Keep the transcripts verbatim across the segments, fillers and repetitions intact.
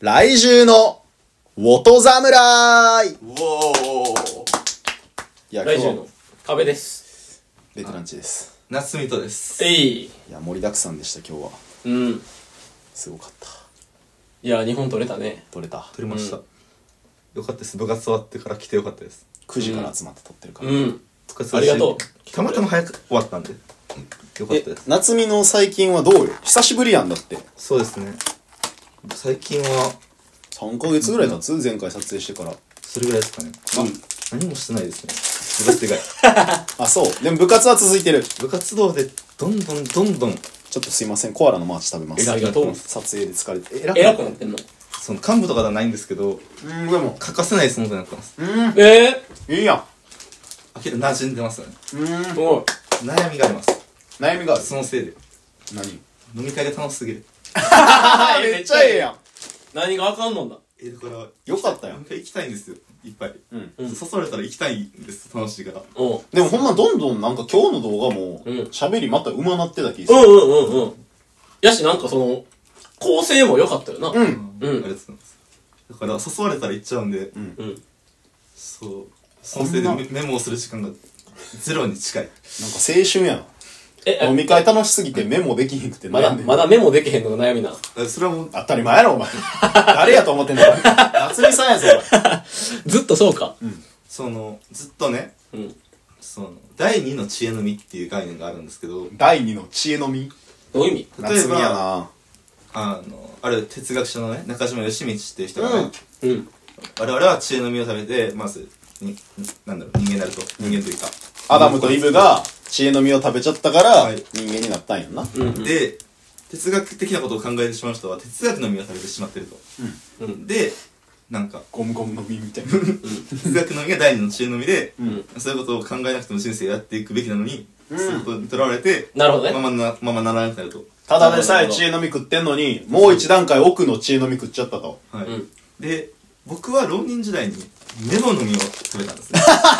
来週の音侍。 うおー。 いや、 来週の今日は壁です。 ベテランチです。 夏美とです。 えい。 いや、盛りだくさんでした今日は。 うん。 すごかった。 いや、日本取れたね。 撮れた。 撮りました、うん、よかったです。部活終わってから来てよかったです。 くじから集まって撮ってるから。 うん。ありがとう。 たまたま早く終わったんでよかったです。 夏美の最近はどうよ。久しぶりやんだって。 そうですね。最近はさんかげつぐらい経つ、前回撮影してから。 それぐらいですかね。 うん、 何もしてないですね、部活以外。 あ、そうでも部活は続いてる。 部活動でどんどんどんどん。 ちょっとすいません、コアラのマーチ食べます。 ありがとう。 撮影で疲れてえらくなってんの。 その幹部とかではないんですけど、 うんでも欠かせない存在になってます。 うんえー、いいやん。 明らかに馴染んでますよね。 うんー、おい。 悩みがあります。 悩みがある。 そのせいで何飲み会が楽しすぎる。 めっちゃええやん。 何があかんのんだ。 えだからよかったよ。 飲み会行きたいんですよ、いっぱい。 うん、 誘われたら行きたいんです、楽しいから。 うん。 でもほんまどんどんなんか今日の動画もうん喋りまた上手なってた気がする。 うんうんうんうん。やし、なんかその、構成も良かったよな。 うん。うん。 うんありがとうございます。だから誘われたら行っちゃうんで、 うんうん。 そうそのせいでメメモをする時間がゼロに近い。 なんか青春やな。 え、 飲み会楽しすぎてメモできひんくてまだ、 悩んでんまだメモできへんのが悩みな。 えそれはもう当たり前やろ、お前。誰やと思ってんの、お前。夏美さんやぞ、 ずっとそうか。 そのずっとね、 うん。 その第二の知恵の実っていう概念があるんですけど、 第二の知恵の実。 どういう意味？ 例え夏美やばな。 あのある哲学者のね中島義道っていう人がね、 うん。 我々は知恵の実を食べてまずになんだろう人間になると、人間というかアダムとイブが知恵の実を食べちゃったからはい人間になったんやんな。 うんうん。 で哲学的なことを考えてしまう人は哲学の実を食べてしまってると、 うん。 でなんかゴムゴムの実みたいな。 哲学の実が第二の知恵の実で、 んそういうことを考えなくても人生やっていくべきなのに、 うんそういうことにとらわれてなるほどね。 ままなままならなくなると。 ただでさえ知恵の実食ってんのに、もう一段階奥の知恵の実食っちゃったと。 はい、 うん。 で僕は浪人時代にメモの実を食べたんですね。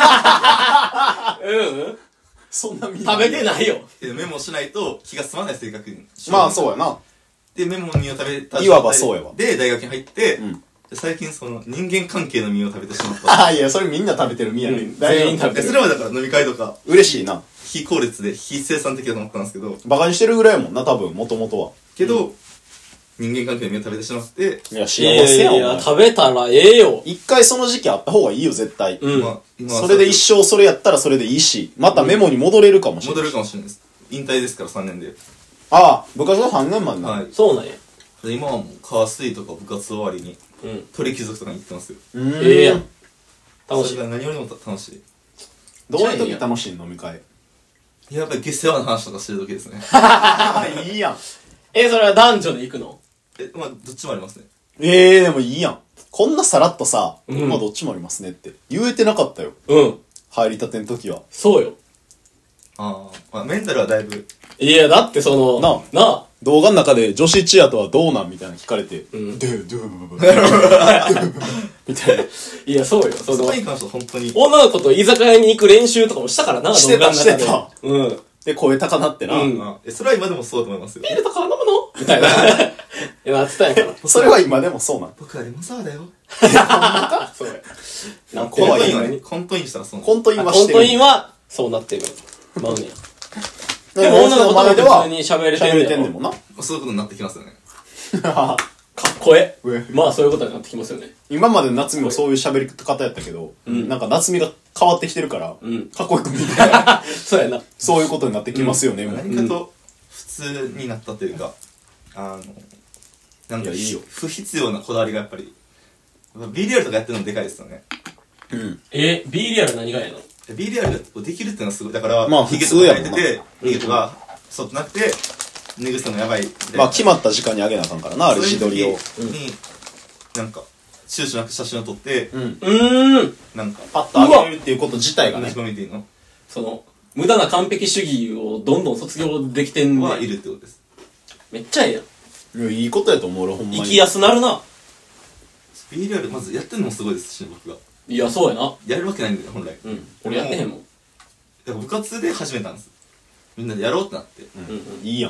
うんうん。 そんな実食べてないよ。 でメモしないと気が済まない性格に。 まあそうやな。 でメモの実を食べたいわばそうやわで大学に入って、 うん。 で最近その人間関係の実を食べてしまった。 ああ、いや、それみんな食べてる実やね。 うん大丈夫全員食べてるでそれはだから飲み会とか嬉しいな。 非効率で非生産的だと思ったんですけどバカにしてるぐらいやもんな、多分、もともとは。 けど、人間関係の実を食べてしまって、 いや、幸いやいせやん、 やいや、 お前。 食べたらええよ。 一回その時期あった方がいいよ、絶対。 うん。 まあ今はそれで一生それやったらそれでいいし、またメモに戻れるかもしれない。 戻るかもしれないです。引退ですからさんねんで。 ああ、部活はさんねんまでな。 はい。 そうなんや。 で今はもう川水とか部活終わりにうん。 鳥貴族とかに行ってますよ。 うーん。 ええやん。楽しいそれ。が何よりも楽しい。 どういう時楽しいの飲み会。 いややっぱり下世話の話とかしてる時ですね。 いいやん。 え、それは男女で行くの？ え、まあどっちもありますね。 ええー、でもいいやん。こんなさらっとさ、 うんまあどっちもありますねって。言えてなかったよ。 うん。 入りたての時は。 そうよ。 ああ、まあメンタルはだいぶ、 いや、だってその、 ななあ。 動画の中で女子チアとはどうなんみたいなの聞かれて、 うんドゥドゥブブブドゥブブブみたいな。 いや、そうよ。そのそこ、に関しては本当に、 女の子と居酒屋に行く練習とかもしたからな、 してた動画の中でしてたうん。 で、声高なってな。 うんあえ、それは今でもそうだと思いますよ。 ビールとか飲むのみたいな。いや、なってたんやから。 それは今でもそうなん。 僕はレモンサワーだよ。 そうや。 なんかコン怖いよね。 トインはね、コントインしたらそうなコントインあコンはしてる。 トインは、そうなってる。まうねや。 ででも女の子と前では普通に喋れてんね喋んれてんねんもんな。 そういうことになってきますよね。 かっこえうえ。 まあ、そういうことになってきますよね。 今まで夏美もそういう喋り方やったけど、 んなんか夏美が変わってきてるから、 うんかっこよく見えない。 そうやな。 そういうことになってきますよね、もう。 何かと普通になったというか、あの、なんかいやいいよ不必要なこだわりがやっぱり、ビーリアルとかやってるのもでかいですよね。 うん。 え、ビーリアル何がやの？ ビーリアルができるっていうのはすごい。だから、 まあヒゲと普通やもんなか生えてて、ヒゲとか、そっとなくて、寝癖もやばいみたいな。 まあ決まった時間にあげなあかんからな、あれ自撮りを。 そういう時に、なんか、躊躇なく写真を撮って、 うん。 うーん。 なんか、 パッとあげれるっていうこと自体がね同じ。場見ていいのその、無駄な完璧主義をどんどん卒業できてんはいね。 るってことです。 めっちゃええやん。 いや、いいことやと思う俺、ほんまに。 生きやすなるな。 ビーリアル、まずやってるのもすごいですし、僕が。 いや、そうやな。 やるわけないんだよ、本来。 うん。俺やってへんもん。 だから部活で始めたんです。みんなでやろうってなって。 うんうん。 いいやん。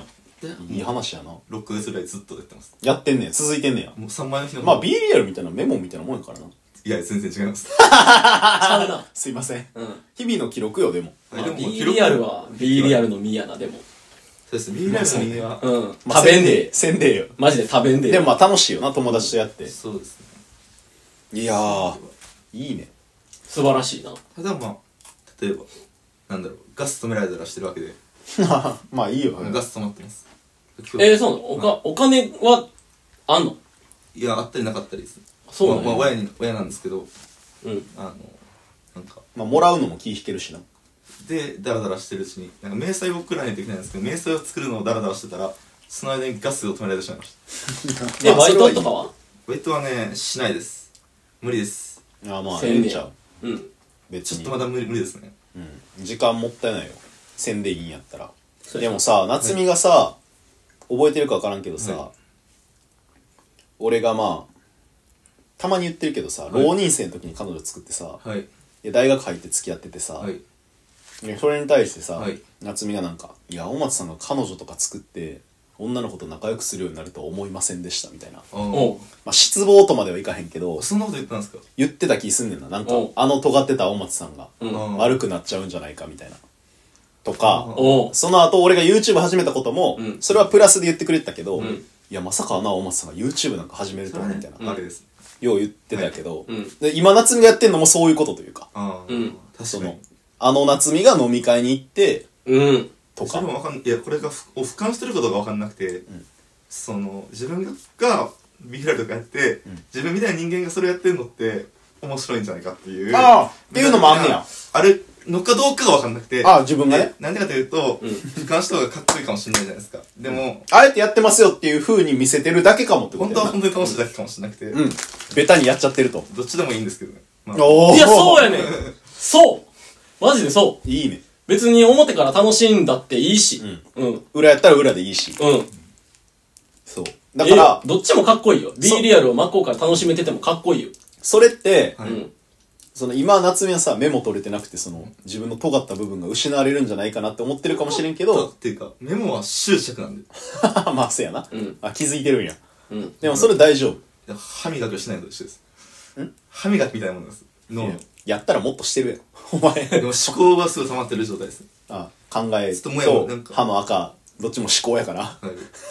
っていい話やな。 ろっかげつぐらいずっとやってます。 やってんねん。続いてんねんや。 もうさんまいの日のまあ B リアルみたいなメモみたいなもんやからな。 いや全然違います。 ちゃうな。 すいません。 うん。 日々の記録よ、でも。 まあ、 でも B リアルは B リアルの実やな、でも。 そうですね、B リアルの意味は、 うん。 まあ食べんでえ。 せんでえよ。 マジで食べんでえ。 でもまあ楽しいよな、友達とやって。 そうですね。 いやー、いいね。 素晴らしいな。 ただまあ例えばなんだろう、ガス止められたらしてるわけで、 まあいいよ。 ガス止まってます。今日えー、そうなのおか、お金は、あんのいやあったりなかったりです。 そうなのまあ、まあ親に親なんですけど、 うん。 あのなんかまあもらうのも気引けるしな。 でダラダラしてるうちになんか明細を送らないといけないんですけど、明細を作るのをダラダラしてたらその間にガスを止められてしまいました。 え、 まあバイトとかそれはバイトはねしないです。無理です。 いいあまあ、 せんねんええんちゃう。 うん。 別にちょっと。まだ無理無理ですね。 うん。時間もったいないよ。せんでいいんやったら。 そうやでもさ、夏美がさ、覚えてるか分からんけどさ、 は俺がまあ、たまに言ってるけどさ、 い浪人生の時に彼女作ってさ、 はいいや大学入って付き合っててさ、 はいでそれに対してさ、 はい夏美がなんか「いや大松さんが彼女とか作って女の子と仲良くするようになるとは思いませんでした」みたいな、 あおう。 まあ、失望とまではいかへんけどそんなこと言ったんですか。 言ってた気すんねんな。なんかおうあの尖ってた大松さんがうん。 悪くなっちゃうんじゃないかみたいなとか、 おう。 その後俺が YouTube 始めたことも、 うんそれはプラスで言ってくれてたけど、 うんいやまさかあの大松さんが YouTube なんか始めるとはみたいな、 うんわけです。 よう言ってたけど、 うん。 で今夏美がやってんのもそういうことというか、 ああ、 うんその確かに。 あの夏美が飲み会に行ってうん。 とかそれもわかんいやこれがふを俯瞰してることが分かんなくて、その自分がビーラルとかやって、自分みたいな人間がそれやってるのって面白いんじゃないかっていうああっていうのもあんねや。 あれのかどうかが分かんなくて、 ああ自分がねでなんでかというと、俯瞰した方がかっこいいかもしれないじゃないですか。でも、 あえてやってますよっていう風に見せてるだけかもってこ本当はとやな。 本当に楽しいだけかもしれなくて、 うん。ベタにやっちゃってると。 どっちでもいいんですけどね、まあ、 おーいや、そうやねん。そうマジでそう。 いいね。 別に表から楽しんだっていいし。うん。うん。 裏やったら裏でいいし。 うん。 そう。だから、 えどっちもかっこいいよ。B リアルを真っ向から楽しめててもかっこいいよ。 それって、 はいうん。 その今夏美はさ、メモ取れてなくて、その、自分の尖った部分が失われるんじゃないかなって思ってるかもしれんけとど、 っていうかメモは執着なんで、 まあ、せやな。 うんあ、気づいてるんや。 うん。 でもそれ大丈夫。 いや歯磨きをしないのと一緒です。歯磨きみたいなものです。脳の。 やったらもっとしてるやん。お前。 でも思考がすごい溜まってる状態です。 あ、考えちょっともやもとなんか歯の赤、どっちも思考やから。 はい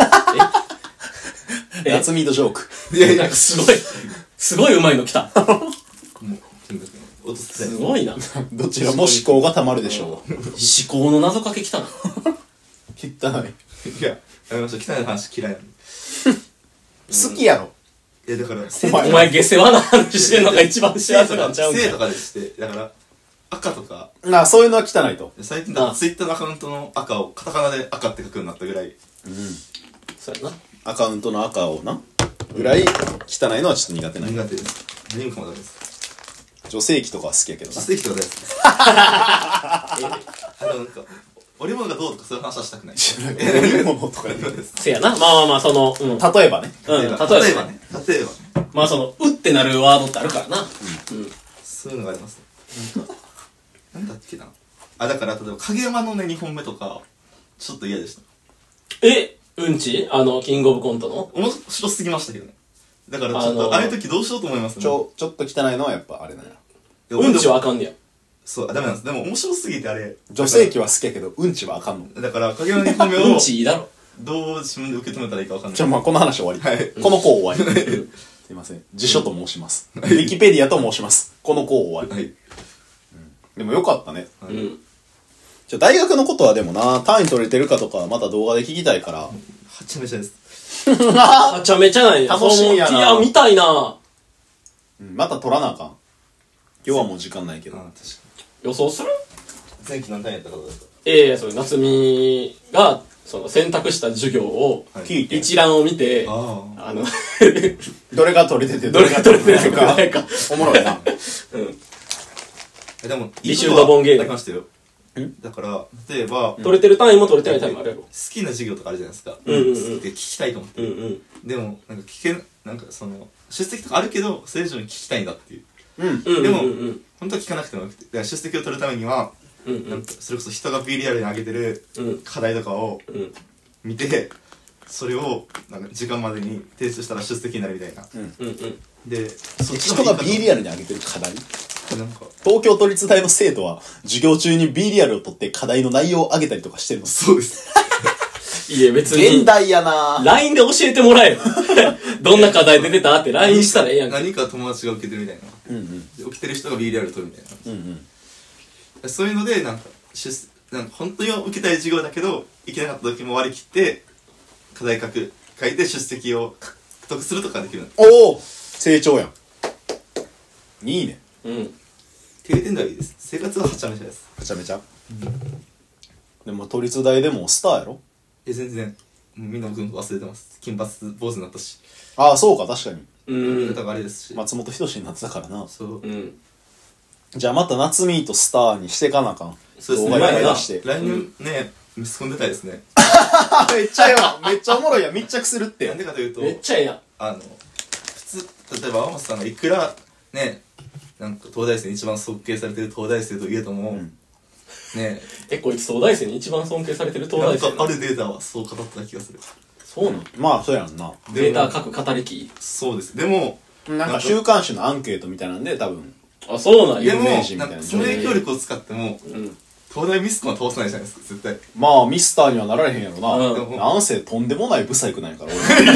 え夏美とジョーク。 いやいやなんかすごい、すごい上手いの来た。 もうとにかく落とせすごいな。思どちらも思考がたまるでしょう。 考の謎かけ来たな。 汚い。 いややめましょう、汚い話嫌いなんで。 好きやろ。 いやだからお前お前下世話な話してんのが一番幸せなんちゃうんかよ。 性とかでしてだから赤とかなあ、そういうのは汚いと。 最近だとツイッターのアカウントの赤をカタカナで赤って書くようになったぐらい。 そうやな。 アカウントの赤をな、ぐらい汚いのはちょっと苦手ない。 苦手です。何もかもダメです。 女性器とかは好きやけどな。 ステーキとか大好きです。あのなんか織物がどうとかそういう話はしたくない。 飲み物とか言うせやな。まあまあまあ、その、うん。 例えばね。 うん、例えばね。 例えばね。例えばね。 まあその、うってなるワードってあるからな。うん。 そういうのがあります。なんかなんだっけな。あ、だから例えば影山のねにほんめとかちょっと嫌でした。 えうんちあの、キングオブコントの面白すぎましたけどね。だからちょっとあのーああいう時どうしようと思いますね。 ちょ、ちょっと汚いのはやっぱあれだよ。 いやうんちはあでもかんねや。 そう、あダメなんです。でも面白すぎてあれ。 女性器は好きやけど、うんちはあかんの。 だから影山のにほんめをうんちいいだろ。 どう自分で受け止めたらいいかわかんない。 じゃあまあこの話終わり。 はいこの項終わり。すいません。辞書と申します。ウィキペディアと申します。この項終わり。 はい。 でもよかったね。 はいうん。 じゃあ大学のことはでもな、単位取れてるかとかまた動画で聞きたいから。 はちゃめちゃです。 はちゃめちゃない楽しみやなそのいや、見たいな。 うんまた取らなあかん。今日はもう時間ないけど。 あ確か予想するに。前期何単位やったかどうですか。 ええ、それ、夏美が、その、選択した授業を、 はい聞いて。 一覧を見て、 ああの、 どれが取れてて、 どれが取れてるかかないか。 おもろいな。 うん。 あ。でも、 履修ドボンゲームありましたよ。だから、例えば、好取れてる単位も取れてない単位もあるやろ。 きな授業とかあるじゃないですか。 うんうんうんで聞きたいと思って。 うんうん。 でも、なんか聞けん、なんかその、出席とかあるけど、それ以上に聞きたいんだっていう。 うん。 うん。 でもうんうん本当は聞かなくてもよくて。だから出席を取るためには、 うん。うんなんかそれこそ人が ビーリアルに上げてるうん。 課題とかをうん。 見て、 それをなんか時間までに提出したら出席になるみたいな、 うんうん。 でそっちの人が方がいい B リアルに上げてる課題。 かとなんか東京都立大の生徒は授業中に B リアルを取って課題の内容を上げたりとかしてるの。 そうですいや、別に。 現代やなぁ。 ライン で教えてもらえよ。どんな課題出てたって ライン したらええやんか。 何か友達が受けてるみたいな、 うんうん。 で起きてる人が B リアル取るみたいな、 うんうん。 そういうのでなんか出なんか本当に受けたい授業だけど行けなかった時も割り切って課題書く書いて出席を獲得するとかできるおお成長やん。いいね。 うん。 っていう点ではいいです。生活ははちゃめちゃです。 めちゃめちゃ。でも都立大でもスターやろ。 え全然もうみんな僕のこと忘れてます。金髪坊主になったしああ、そうか、確かに。 うん。 髪型があれですし、 松本人志になってたからな。 そううん。 じゃあまた夏ミーとスターにしてかなあかん。 そうですね。 動画いっぱい前な出して。 来年ね、ミスコン出たいですね。 あ、めっちゃええわ。めっちゃおもろいやん。密着するって。 なんでかというと、 めっちゃええやん。 あの、普通、例えば青松さんがいくらね、なんか東大生に一番尊敬されてる東大生といえども、 んね、 え、こいつ東大生に一番尊敬されてる東なん大生なかあるデータはそう語った気がする。 そうなのまあ、そうやんな。 データ書く語り機。 そうです。でも、 なんか週刊誌のアンケートみたいなんで、多分。 あ、そうなんや。 でも、 有名人みたなないんかその影響力を使っても、 うん。 東大ミスコンは通さないじゃないですか、絶対。 まあ、ミスターにはなられへんやろな。 うんなんせとんでもないブサイクなんやから、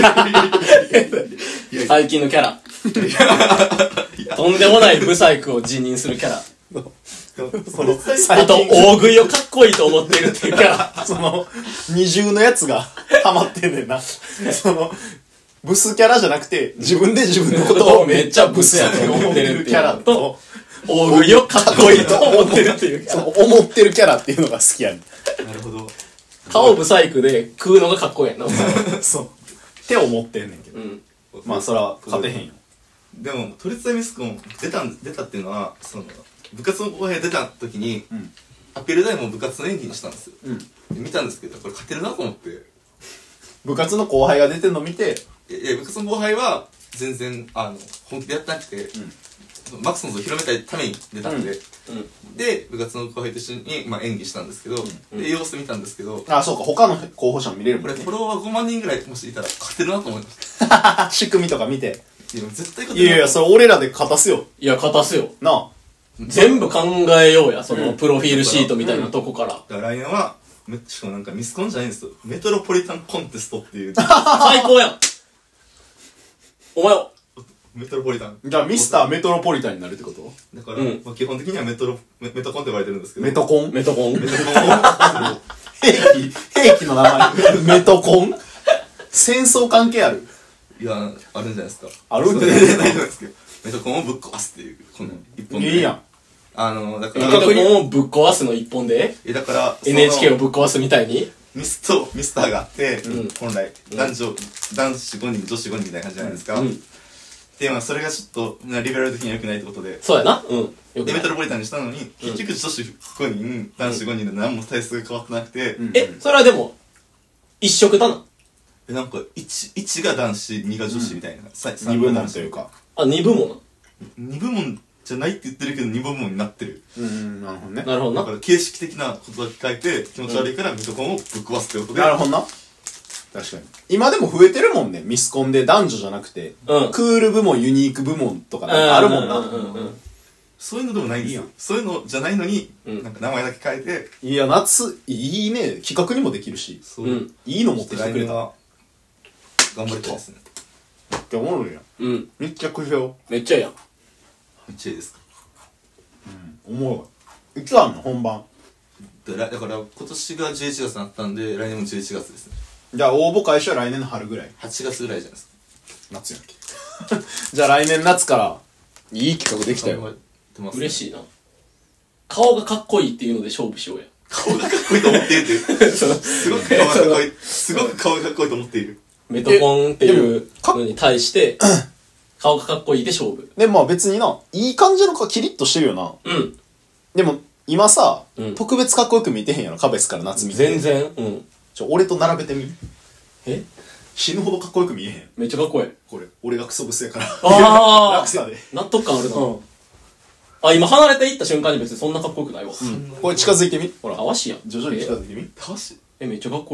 俺。 最近のキャラ。とんでもないブサイクを辞任するキャラ。 その最あと、大食いをかっこいいと思ってるっていうキャラ。 その、二重のやつがハマってんねんな。その、ブスキャラじゃなくて、自分で自分のことをめっちゃブスやと思ってるキャラと、 大食いをかっこいいと思ってるっていうキャそラ。 の思ってるキャラっていうのが好きやねん。 なるほど。 顔ブサイクで食うのがかっこいいやんな。 そう。って思ってんねんけど。 うん。 まあ、そら、勝てへんよ。 でも都立大ミスコン出たん出たっていうのはその部活の後輩が出た時に、 んアピール大も部活の演技にしたんですよ、 うん。 で見たんですけどこれ勝てるなと思って部活の後輩が出てんの見て、 いやいや部活の後輩は全然あの本気でやってなくて、マックスの図を広めたいために出たんで、 うん。 で部活の後輩と一緒に、まあ、演技したんですけど、で様子見たんですけど、 あ、そうか、他の候補者も見れるもんねこれフォ。ロワーごまん人ぐらいもしいたら勝てるなと思いました仕組みとか見て。 いや絶対勝てるないやいや、それ俺らで勝たすよ。 いや、勝たすよ。 なあ。 全部考えようや、その、プロフィールシートみたいなとこから。 だから来年はめしかもなんかミスコンじゃないんですよ、メトロポリタンコンテストっていう最高やん。お前、 メトロポリタンじゃあ、ミスターメトロポリタンになるってことだから、 うんまあ、基本的にはメトロメメトコンって呼ばれてるんですけどメトコンメトコン。 メトコンを兵器、兵器の名前。メトコン戦争関係あるいやあるんじゃないですかあるんじゃないそれないと思うんですけどメトコンをぶっ壊すっていうこの一本でいいやん。 あのだかメらトコンをぶっ壊すの一本で、 えだからそのエヌエイチケー をぶっ壊すみたいに。 ミスとミスターがあって、 うん本来男女、男子ごにん女子ごにんみたいな感じじゃないですか、 うん。 でまあそれがちょっとなリベラル的には良くないってことでそうやな。うん。よくないでメトロポリタンにしたのに、結局女子ごにん男子ごにんで何も体質が変わってなくて、 うんえ、それはでも、一色だな。 えなんか 1, 1が男子にが女子みたいな、ささ二部門というか。 あ、二部門に部門じゃないって言ってるけどに部門になってるうん、なるほどねな。。なるほどな。 だから形式的なことだけ書いて気持ち悪いからミトコンをぶっ壊すってことで、 なるほどな。確かに。今でも増えてるもんね。ミスコンで男女じゃなくて。 うん。 クール部門、ユニーク部門とかなんかあるもんな。 うんうんうんうん。 そういうのでもないんですよいいやんそういうのじゃないのに、 うんなんか名前だけ変えていや、夏、いいね。企画にもできるし。 そう、 うんいいの持ってきてくれた。 来年は頑張りたいですねめっちゃおもろいやん。 うん。 密着しよめっちゃええやん。 めっちゃいいですかう。おもろい。いつあんの本番。 でらだから今年がじゅういちがつになったんで来年もじゅういちがつですねじゃあ応募開始は来年の春ぐらい。 はちがつぐらいじゃないですか夏やんけ。じゃあ来年夏から、いい企画できたよ。 頑張ってます、 嬉しいな。顔がかっこいいっていうので勝負しようや。 顔がかっこいいと思っているっていうすごく顔がかっこいいすごく顔がかっこいいと思っているメトコンっていうでもかのに対して、顔がかっこいいで勝負。 でもまあ別にな、いい感じの顔キリッとしてるよな。 うん。 でも、今さ、 うん特別かっこよく見てへんやろ、カベスから夏見て。 全。然。うん。 ちょ、俺と並べてみ。 え死ぬほどかっこよく見えへん。 めっちゃかっこいい。 これ、俺がクソブスやから。 あ楽さで。 ー納得感あるな。 うん。 あ、今離れていった瞬間に別にそんなかっこよくないわ。 これ近づいてみほら。 あわしやん。 徐々に近づいてみたわしえ、めっちゃかっこいい。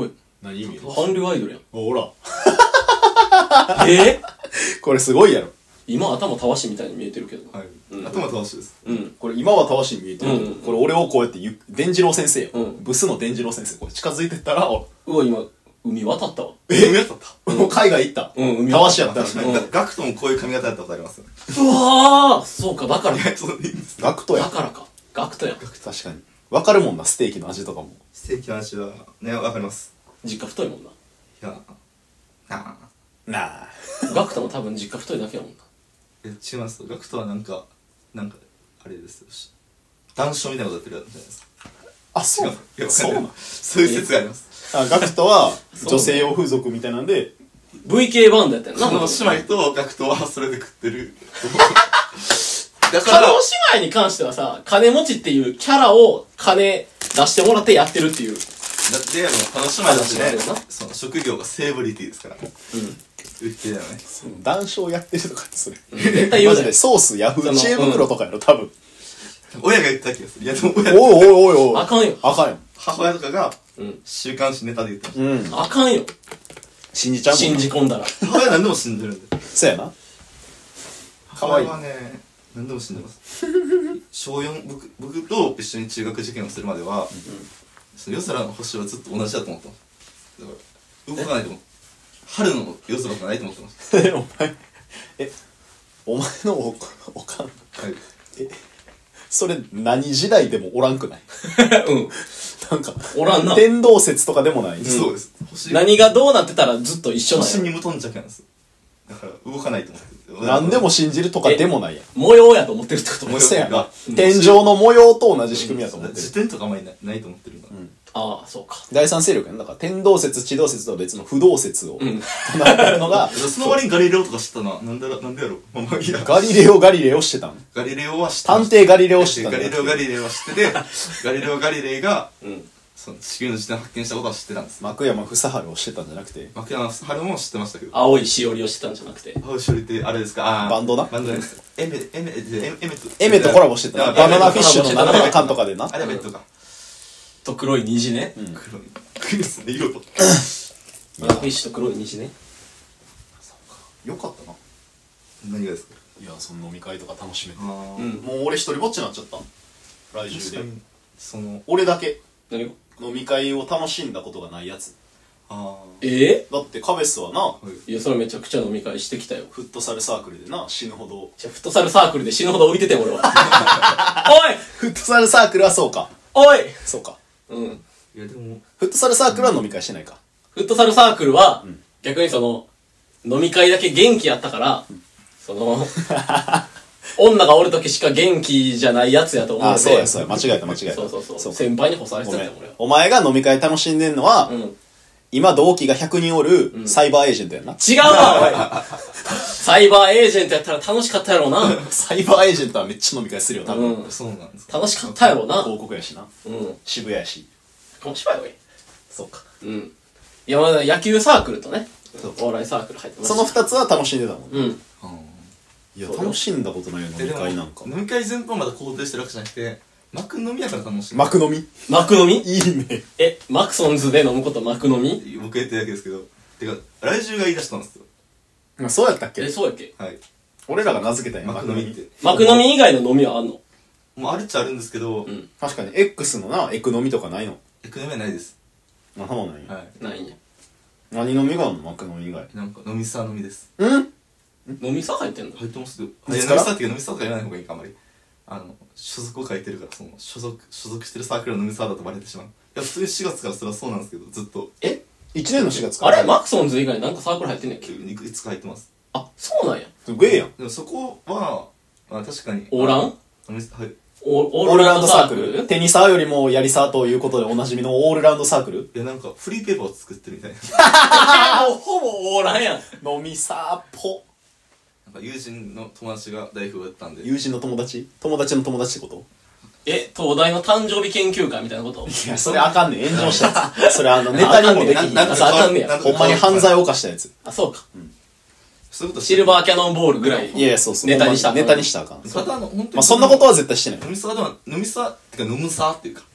何意味韓流アイドルやん。 ほら。 えこれすごいやろ。 今頭たわしみたいに見えてるけど。 はい、 うん頭倒しです。 うん。 これ今はたわしに見えてるけど、 うんこれ俺をこうやってゆ伝次郎先生よ。 うんブスの伝次郎先生。これ近づいてったら、おうわ、今、海渡ったわ。 え海やったったもう海外行った。 うん海たわしやったらしい。 うんガガクトもこういう髪型やったことありますよね。 うわーそうか、だから。 いや、そういいんです。 ガクトや。 だからか。ガクトやん。 確かに。わかるもんな、ステーキの味とかも。 ステーキの話は、ね、わかります。 実家太いもんな。 いや、なあ。 なあ。 ガクトも多分実家太いだけやもんな。 え、違います。ガクトはなんか、なんか、あれですよ。談笑みたいなことやってるやつじゃないですか。 あ、そうな違ういやのそうなのそういう説があります。 あ、ガクトはそう女性用風俗みたいなんで、 ブイケー バンドやったよな。 この姉妹とガクトはそれで食ってる。だかカノら、 姉妹に関してはさ、金持ちっていうキャラを金出してもらってやってるっていう。 だって、あの、この姉妹たちね話だよな、 その職業がセレブリティですから。 うん。 言ってたよね。 談笑やってるとかってそれ。 絶対言うなよマジで。ソース、ヤフー、知恵袋とかやろ、多分。 親が言った気がする。いや、でも親、 おいおいおいおい。 あかんよ。 あかんよ。 母親とかが、 うん。 週刊誌ネタで言ってましうん。 あかんよ。 信じちゃうもんな。 信じ込んだら。 た。母親は何でも信じるんで。 そうやな。かわいい母親はね、何でも信じます。小よん、僕、僕と一緒に中学受験をするまでは、その夜空の星はずっと同じだと思ってます。だから、動かないと思う。春の夜空がないと思ってます。 え、お前、え、お前のお、おかん、 はい。 それ何時代でもおらんくないうん。 なんか、 おらんな。 天動説とかでもない。 そうです。星何がどうなってたらずっと一緒なんや。 星に無頓着なんです。だから、動かないと思ってる。 何でも信じるとかでもないやん。 模様やと思ってるってこと模様そうやなが。 天井の模様と同じ仕組みやと思ってる辞。典とかあんまりないないと思ってるんだ。 ああ、そうか。 第三勢力やん。だから天動説、地動説とは別の不動説をうん。 唱えてるのが、 その割にガリレオとか知ったな。なんだろ、なんでやろ。まあまあいいや。 ガリレオ・ガリレオしてたんガリレオは知って探ました偵ガリレオしてたんだガリレオ・ガリレイは知ってて、ガリレオ・ガリレイが、 うん。 その地球の自転を発見したことは知ってたんです。 幕山房治をしてたんじゃなくて、 牧山春も知ってましたけど。 青いしおりをしてたんじゃなくて。 青い処理ってあれですかあーバンドなバンドです。エメ、エメ、エメ、エメと。 エメとコラボしてたな。 あバナナフィッシュのエメとコラボしてたなんとかかんとかでな。 あれはベッドか。 と黒い虹ね。 うん黒い。黒いですね、色と。 バナナフィッシュと黒い虹ね。 よかったな。 何がですかいや、その飲み会とか楽しめて。 あもうん。 う俺一人ぼっちになっちゃった。来週で。 確かに。その、 俺だけ何が飲み会を楽しんだことがないやつ。 あえだってカベスはな、 あ。 いや、それめちゃくちゃ飲み会してきたよ。 フットサルサークルでな、死ぬほど。 じゃあフットサルサークルで死ぬほど浮いてて俺は。おいフットサルサークルはそうか。 おいそうか。 うん。 いや、でも、 フットサルサークルは飲み会してないか。 フットサルサークルは、 ん逆にその、飲み会だけ元気やったから、その、女がおるときしか元気じゃないやつやと思うのあ、 で。 そうや、そうや。間違えた、間違えた。 そうそうそう。 そうか先輩に干されてごめんたよ、俺は。 お前が飲み会楽しんでんのは、 うん。 今同期がひゃくにんおるサイバーエージェントやな。 違うわ、おいサイバーエージェントやったら楽しかったやろうな。 サイバーエージェントはめっちゃ飲み会するよ、多分。 うん。 そうなんですか。 楽しかったやろうな。 広告やしな。 うん。 渋谷やし。 面白いわい。 そうか。 うん。いや、まだ野球サークルとね、 そうお笑いサークル入ってました。 その二つは楽しんでたもん。 うん。 いや、 そう楽しんだことないよ、飲み会なんか。 飲み会全般まだ肯定してるわけじゃなくて、幕飲みやから楽しい。 幕飲み幕飲みいいね。 え、マクソンズで飲むこと幕飲み僕言ってるだけですけど。てか、来週が言い出したんですよ。 まあそうやったっえ、 けそうやっけはい。 俺らが名付けたんや、 幕飲みって。 幕飲み以外の飲みはあんのもうあるっちゃあるんですけど、 うん。 確かに、X のな、エク飲みとかないの。 エク飲みはないです。 あ、そうなんや。 はい。 ないんや。 何飲みがあんの幕飲み以外。 なんか飲みさ飲みです。 うん飲みさ入ってんの入ってますよ。 いつからいや飲みさっていうか飲みさとか言わない方がいいかあんまり。あの、所属を書いてるから、その、所属、所属してるサークルの飲みさだとバレてしまう。いや、普通にしがつからそれはそうなんですけど、ずっと、 えいちねんのしがつから。 あれマクソンズ以外なんかサークル入ってんねんっけいくいつか入ってます。 あ、そうなんや。 すげえやん。 でもそこは、まあ確かに。 オーラン飲みはい。 オオールラウンドサークルテニサーよりもやりサーということでおなじみのオールラウンドサークルいや、なんか、フリーペーパーを作ってるみたいな。 あもうほぼオーランやん。 飲みサーポ。 なんか友人の友達が代表をやったんで。 友人の友達友達の友達ってことえ、東大の誕生日研究会みたいなこといや、それあかんねん。炎上したやつ。それあの、ネタにもできひん。 なんかああかんねやほんまに犯罪を犯したやつ。 あ、そうか。 そういうことシルバーー。 キャノンボールぐらい。 いやいや、そうそう。 ネタにしたネタにしたらあかん。 ただ、あの、本当に。 まあ、そんなことは絶対してない。 飲みさでは、飲みさ、ってか飲むさっていうか。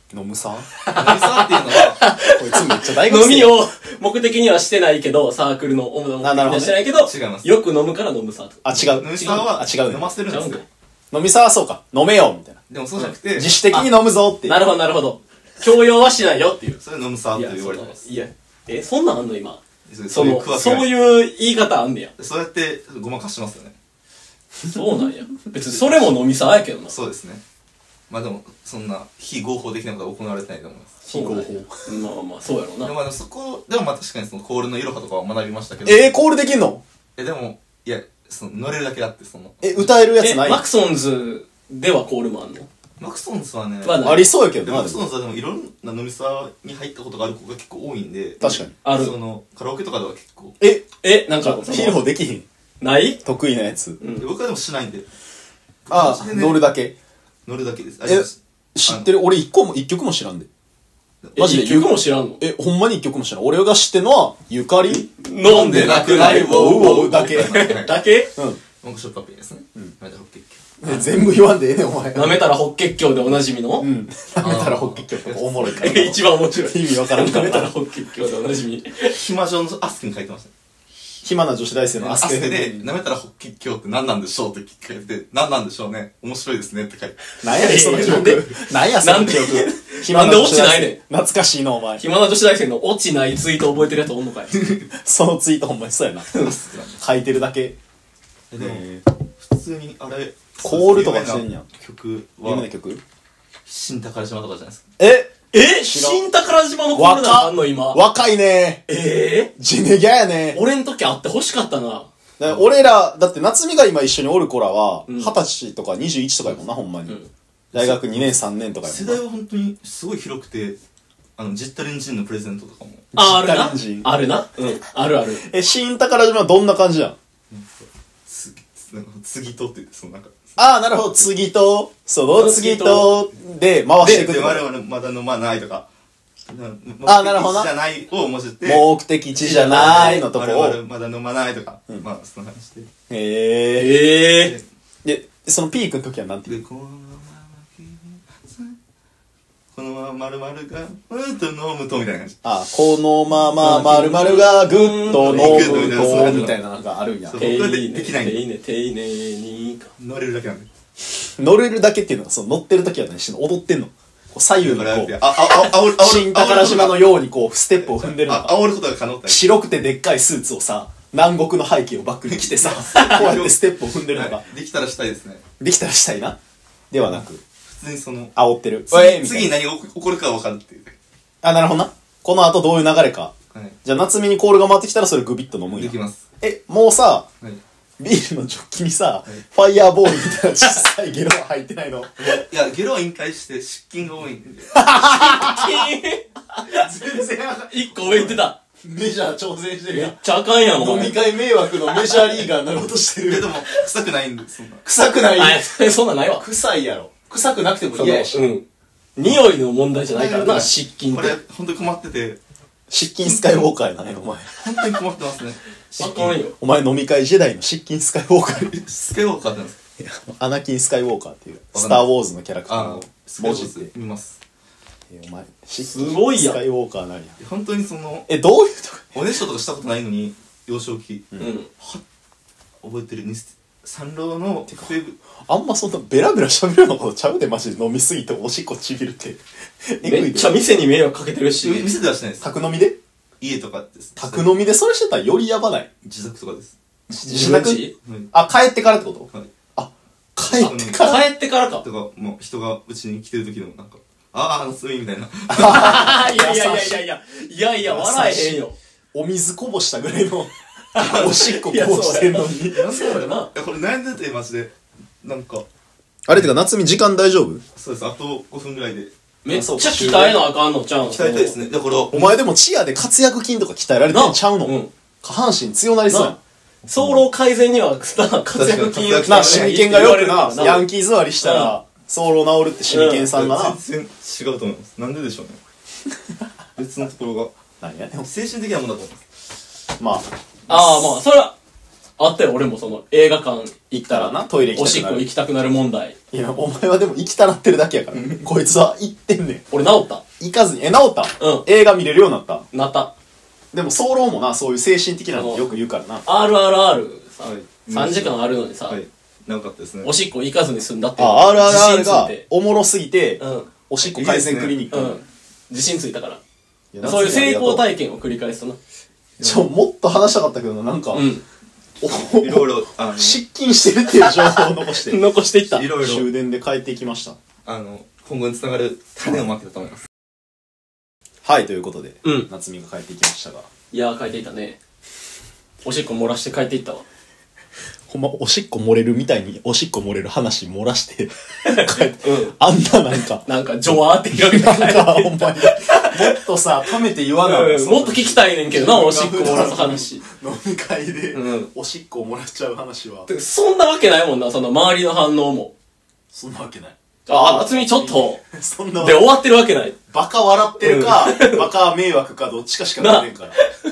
飲むさ飲みさっていうのは、 こいつめっちゃ大学生。 飲みを目的にはしてないけど、サークルの主な目的にはしてないけど、 違います。 よく飲むから飲むさと。 あ、違う。 飲みさは、 あ、違うね飲ませるんですよ。 飲みさはそうか。飲めよみたいな。 でもそうじゃなくて、 自主的に飲むぞっていう。 なるほど、なるほど。強要はしないよっていう。 それ飲むさっいや、 て言われてます。 いや、え、そんなんあんの今。 そそうの、 いう詳しいそういう言い方あんねや。 そうやってごまかしてますよね。 そうなんや。別にそれも飲みさやけどな。 そうですね。まあでも、そんな非合法的なことは行われてないと思います。 非合法。まあまあ、そうやろうな。 でもまあそこ、でもまあ確かにそのコールのいろはとかは学びましたけど。 えー、コールできんの？ え、でも、いや、その乗れるだけだって、その。 え、歌えるやつえ、 ない？ マクソンズではコールもあんの？ マクソンズはね、 はないありそうやけどな。 でマクソンズはでもいろんな飲みさに入ったことがある子が結構多いんで。 確かに。 あるその、カラオケとかでは結構。 え、 え、なんか、 披露できひん。 ない得意なやつ。 うんで僕はでもしないんで。 ああ、 マジでね乗るだけ。 乗るだけです。あえ、知ってる？俺一個も、一曲も知らんで。マジで一曲も知らんの？ え、ほんまに一曲も知らん。俺が知ってんのは、ゆかり飲んでなくないウォーウォーだけ。 だけうん。 モンクショップアピールですね。うん。まだホッケーえ全部言わんでええねん、お前。 舐めたら白血鏡でおなじみのうん。舐めたらホッケー曲とかおもろいからな。 一番面白い。 意味わからんか舐めたらら。 白血鏡でおなじみ。 暇状のアスクに書いてました。 暇な女子大生のアアスケスクで、舐めたらホッケー鏡って何なんでしょうって聞かれて、何なんでしょうね。面白いですねって書いて。 なんやねん、その記なんで憶。なんや、その記憶。 なんで落ちないねん懐かしいの、お前。 暇な女子大生の落ちないツイート覚えてるやつおんのかい。 そのツイートほんまにそうやな。書いてるだけ。 でも、 え普通にあれ、 コールとかしてんやん曲有名は、 な曲新宝島とかじゃないですか。 ええ知らん新宝島のコールなんかあんの今。 若いねええジネギャやね俺ん時あって欲しかったな。 だから俺ら、だって夏美が今一緒におる子らは、 うん二十歳とかにじゅういちとかやもんな、ほんまに。 うん大学にねんさんねんとかやもんな。 世代は本当にすごい広くて、あの、ジッタレンジンのプレゼントとかも、 あ、あるな実家人。 あるな。うん。あるある。 え、新宝島はどんな感じなんつ、なんか次とって言って、そのなんか、 ああ、なるほど。次と、その次と、で、回していで、で、 くってこと我々まだ飲まないとか、 あなるほどな目的地じゃないを文字って、 目的地じゃないのとこを。 我々まだ飲まないとか、まあ、そんな感じで。 へえ。 ええで、そのピークの時はなんて言うで、このままこのまま丸々が、うんと飲むと、みたいな感じ。 あ、このまま〇〇がぐっと飲むと、みたいなのがあるんやそ。う丁僕はで寧できないんで丁寧、丁寧にか。 乗れるだけなんで。 乗れるだけっていうのは、その乗ってる時は何してんの？踊ってんの？こう左右にこだから、 う、 あ、あ、あ、あおる、あおる。 新宝島のようにこう、ステップを踏んでるのあ、 か。 煽ることが可能って。 白くてでっかいスーツをさ、南国の背景をバックに着てさ、こうやってステップを踏んでるのかは。いできたらしたいですね。 できたらしたいな。ではなく、 普通にその、 煽ってる。えい次、 みたいな次に何が起こるか分かるっていう。 あ、なるほどな。この後どういう流れか。 はい。 じゃあ夏美にコールが回ってきたらそれグビッと飲むんやでき。ます。 え、もうさ、 はい。 ビールのジョッキにさ、ファイヤーボールみたいな小さいゲロは入ってないの。 いや、ゲロは引退して失禁が多いんで。 全然あかん。 一個上行ってた。 メジャー挑戦してるやん。 めっちゃあかんやん、お前飲み。会迷惑のメジャーリーガーになろうとしていや、 る。 でも、臭くないんで、そんな。 臭くないあ、そんなんないわ。 臭いやろ。臭くなくても嫌やし。 うん。匂いの問題じゃないからな、失禁ってこれ。、本当に困ってて、 失禁スカイウォーカーやないお前。 本当に困ってますね。 あかんよ。 お前飲み会ジェダイの失禁スカイウォーカー。 スケボー買ったんですいやアナキンスカイウォーカーっていう、 わかんないスターウォーズのキャラクターあのスケボー文字って。 見ます。 えお前、すすごいやんスカイウォーカーなんや。 本当にその、 え、どういうとこおねしょとかしたことないのに、幼少期、 うん。 覚えてるに三郎のてかフェブ、 あんまそんなベラベラ喋るようなことちゃうで、マジで飲みすぎておしっこちびるって。えぐいでめっちゃ店に迷惑かけてるし。 店ではしてないです。 宅飲みで家とかです。 宅飲みでそれしてたらよりやばない。 自宅とかです。 自宅自はい。 あ、帰ってからってことはい。 あ、帰ってから帰ってからか。 とか、もう人がうちに来てる時でもなんか、ああ、夏美みたいな。 いやいやいやいやいや。いやいや、笑えへんよ。 お水こぼしたぐらいのおしっここぼしてんのに。 そうやな。 いや、これ悩んでて、マジで。なんか、 あれてか、夏美時間大丈夫そうです。あとごふんぐらいで。 めっちゃ鍛えなあかんのちゃうん。 鍛えたいですね。だから、 お前でもチアで活躍筋とか鍛えられてんちゃうの、 うん。 下半身強なりそうやんな。早漏改善には、な活躍金を確かにな、シミケンがよくな、ヤンキキー座りしたら、早漏治るってシミケンさんがな。 全然違うと思います。なんででしょうね。別のところが。 何やねん。 精神的なものだと思います。 まあ、 ああ、まあ、それは、 あったよ、俺もその、映画館行ったらな、トイレ行おしっこきたくなる。 行きたくなる問題。 いや、お前はでも行きたなってるだけやから。こいつは行ってんねん。 俺治った。 行かずに、え、治ったうん映画見れるようになった。 なった。 でも、早漏もな、そういう精神的なのよく言うからな。 アールアールアール さ、 はいさんじかんあるのにさ、 はい。長かったですね。 おしっこ行かずに済んだっていう。 あ、アールアールアール が自信ついて。 おもろすぎて、 うん。 おしっこ改善クリニック。 うん。自信ついたから。 いやそういう成功イ体験を繰り返すとな。 ちょ、もっと話したかったけどな、なんか、 うん。 おいろいろ、あの、 失禁してるっていう情報を残して、 残していった。 いろいろ、 終電で帰ってきました。 あの、今後につながる種をまけたと思います。 はい、ということで、 うん夏美が帰ってきましたが、 いやー、書いていったね。おしっこ漏らして帰っていったわ。 ほんま、おしっこ漏れるみたいに、おしっこ漏れる話漏らして、帰って、 うん。 あんななんか、 なんか、ジョワーって広げて帰なんってか、ほんまに、もっとさ、貯めて言わないうんもっと聞きたいねんけどな、おしっこ漏らす話。 飲み会で、 うんおしっこを漏らしちゃう話は、 でそんなわけないもんな、その周りの反応も。 そんなわけない。 あ、夏美ちょっと、 そんなわけで終わってるわけない。 バカ笑ってるか、バカ迷惑か、どっちかしかなれんから。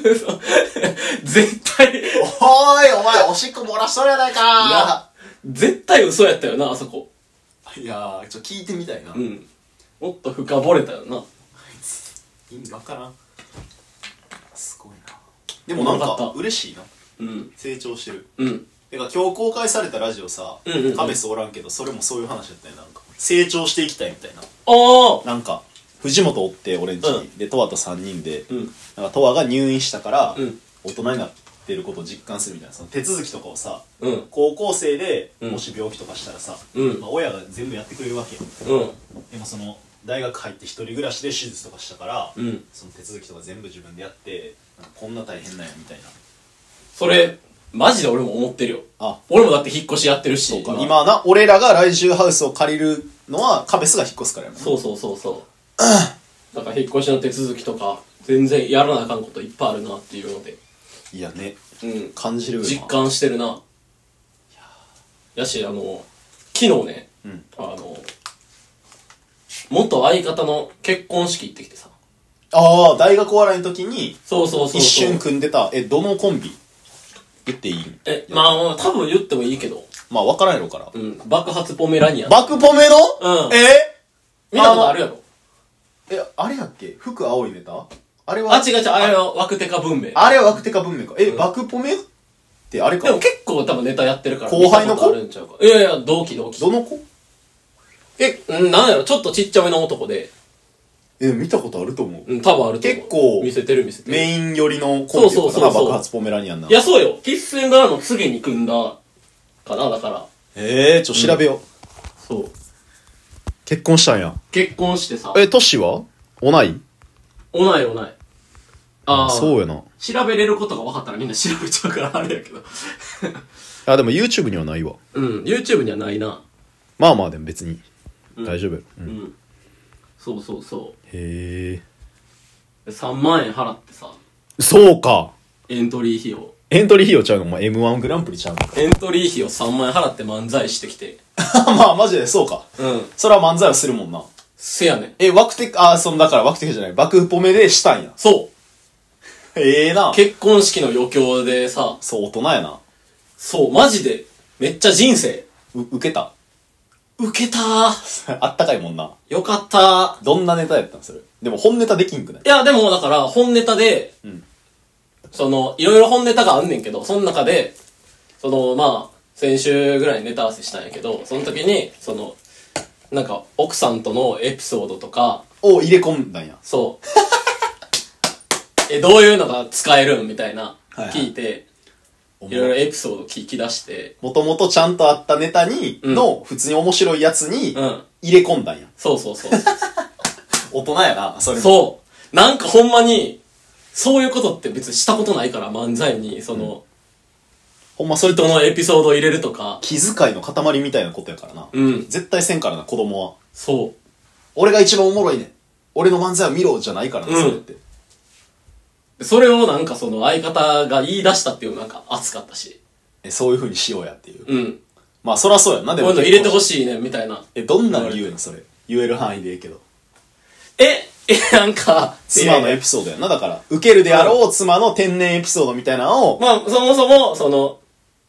絶対、 おーい、お前、おしっこ漏らしとるやないか絶対嘘やったよな、あそこ。 いやー、ちょ、聞いてみたいな。 うん。もっと深掘れたよな。 意味わからん。すごいな。でもなんかよかっ、た嬉しいな。 うん。 成長してる。 うん。 てか、今日公開されたラジオさ、 うんうんうんカメスおらんけど、それもそういう話やったよ、なんか。成長していきたいみたいな。 ああなんか、藤本おって、俺んちに。 うんで、トワとさんにんで、 うん。 なんか、トワが入院したから、 うん大人になってることを実感するみたいな。その手続きとかをさ、 うん。 高校生で、 うんもし病気とかしたらさ、 うんまあ、親が全部やってくれるわけよ。 うん。 でもその、大学入って一人暮らしで手術とかしたから、 うん。 その手続きとか全部自分でやって、なんかこんな大変なんや、みたいな。 それ、マジで俺も思ってるよ。 あ、 俺もだって引っ越しやってるし。 そうか。今な、俺らが来住ハウスを借りるのは、カベスが引っ越すからやもんな。 そうそうそうそう。だから引っ越しの手続きとか、全然やらなあかんこといっぱいあるなっていうので。 いやね、 うん。 感じるよな。 実感してるな。やし、あの、昨日ね、 うん。 あの、元相方の結婚式行ってきてさ。 ああ、大学お笑いの時に、 そうそうそうそう。 一瞬組んでた、え、どのコンビ言っていいんえ、まあ、まあ多分言ってもいいけど。 まあ、わからんやろから。 うん。爆発ポメラニアン。 バクポメのうんえ見たことあるやろ。 え、あれやっけ服青いネタあれは、 あ、違う違う、あれはワクテカ文明。 あれはワクテカ文明か。え、 うんバクポメってあれかでも結構多分ネタやってるから。 後輩の子見たことあるんちゃうか。いやいや、同期同期。 どの子え、うんなんやろ、ちょっとちっちゃめの男で。 え、見たことあると思う。 うん、多分あると思う。 結構見せてる見せてる。 メイン寄りのコンビそうそうそうそうな、爆発ポメラニアンな。 いや、そうよ。キッスン側の次に組んだかな、だから。 えー、ちょ、調べよう。 そう。 結婚したんや。 結婚してさ。 え、トシはおないおないおない。ああ。 そうやな。 調べれることが分かったらみんな調べちゃうからあれやけど。 あ、でも YouTube にはないわ。 うん、YouTube にはないな。 まあまあ、でも別に、 うん大丈夫やろ。う。 うんん。そうそうそへう。さんまん円払ってさ、 え。そうか。 エントリー費用。 エントリー費用ちゃうのも エムワン グランプリちゃうのエントリー費をさんまん円払って漫才してきて。 まあ、マジでそうか。 うん。 それは漫才をするもんな。 せやねん。 え、ワクテク、あ、その、だからワクテクじゃない。バクポメでしたんや。 そう。 ええな。 結婚式の余興でさ、 そう、大人やな。 そう、マジで、めっちゃ人生、 う、受けた受けたー。 あったかいもんな。 よかったー。 どんなネタやったんそれ。でも本ネタできんくないいや、でもだから、本ネタで、 うんその、いろいろ本ネタがあんねんけど、その中で、その、まあ、先週ぐらいにネタ合わせしたんやけど、その時に、その、なんか、奥さんとのエピソードとか、 を入れ込んだんや。 そう。え、どういうのが使えるんみたいな、 はいはい聞いて、いろいろエピソード聞き出して、 もともとちゃんとあったネタに、 うんの、普通に面白いやつにう、ん。 入れ込んだんや。 そうそうそう。 大人やな、それも。 そう。なんかほんまに、そういうことって別にしたことないから、漫才に、その、 ほんまそれと人のエピソードを入れるとか、 気遣いの塊みたいなことやからな。 うん。 絶対せんからな、子供は。 そ俺が一番おもろいねん。俺の漫才を見ろじゃないからな、 うんそれって。 う。それをなんかその相方が言い出したっていうのなんか熱かったし。 え、そういう風にしようやっていう。 うん。 まあ、そらそうやんな、でも。 こういうの入れてほい。 しいね、みたいな。 え、どんなの言うの、それ。言える範囲でいいけど。 え、え、なんか、 妻のエピソードやな、だから。受けるであろう妻の天然エピソードみたいなのを、 まあ、そもそも、その、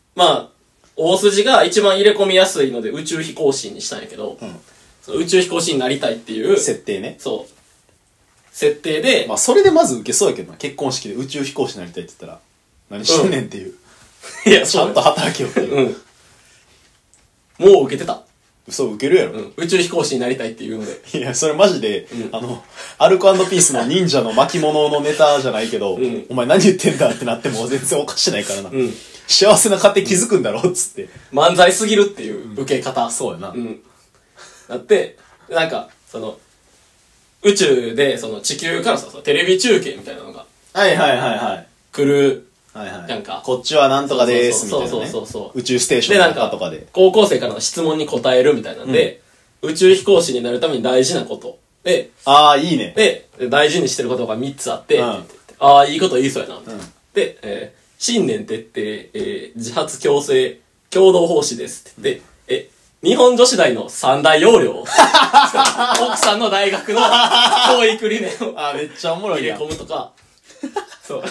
まあ、大筋が一番入れ込みやすいので宇宙飛行士にしたんやけど、 うん。 その宇宙飛行士になりたいっていう、 設定ね。 そう。設定で、 まあ、それでまず受けそうやけどな。結婚式で宇宙飛行士になりたいって言ったら、何してんねんっていう。 いや、 ちゃんと働けよっていう。 うん。もう受けてた。 嘘受けるやろ。 うん。宇宙飛行士になりたいっていうので。 いや、それマジで、 うんあの、アルコ&ピースの忍者の巻物のネタじゃないけど、 うんお前何言ってんだってなっても全然おかしないからな。 うん。 幸せな家庭気づくんだろっつって。 漫才すぎるっていう受け方。 そうやな。 うん。だって、なんか、その、宇宙で、その地球からさ、そのテレビ中継みたいなのがはいはいはいはい。 来る、 はいはい。 なんかこっちはなんとかでーすみたいなね。 そうそうそうそう宇宙ステーショで、 ンのなんか中とかで。、 高校生からの質問に答えるみたいなんで、宇宙飛行士になるために大事なこと。で、 ああ、いいね。 で、大事にしてることがみっつあって、 うんって言ってああ、いいこと言いそうやな、みたいな。 うんで、えー信念徹底、えー自発強制、共同奉仕ですって言って、え、日本女子大の三大要領奥さんの大学の教育理念をあーめっちゃおもろいやん入れ込。むとか、そう。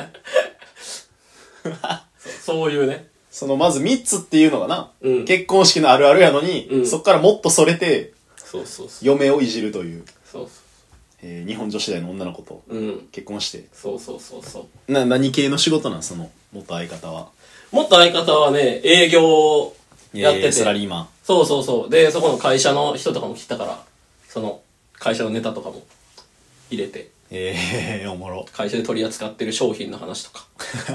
そうそういうね。 そのまずみっつっていうのがな、 うん結婚式のあるあるやのに、 うんそっからもっとそれて、 そうそうそう。 嫁をいじるという、 そうえー日本女子大の女の子とそう。うん。 結婚して。 そうそうそうそう。 な、何系の仕事なんその、元相方は。 もっと相方はね、営業やってて。 えーサラリーマン。 そうそうそう。で、そこの会社の人とかも来たから、その、会社のネタとかも入れて、 ええー、おもろ。 会社で取り扱ってる商品の話とか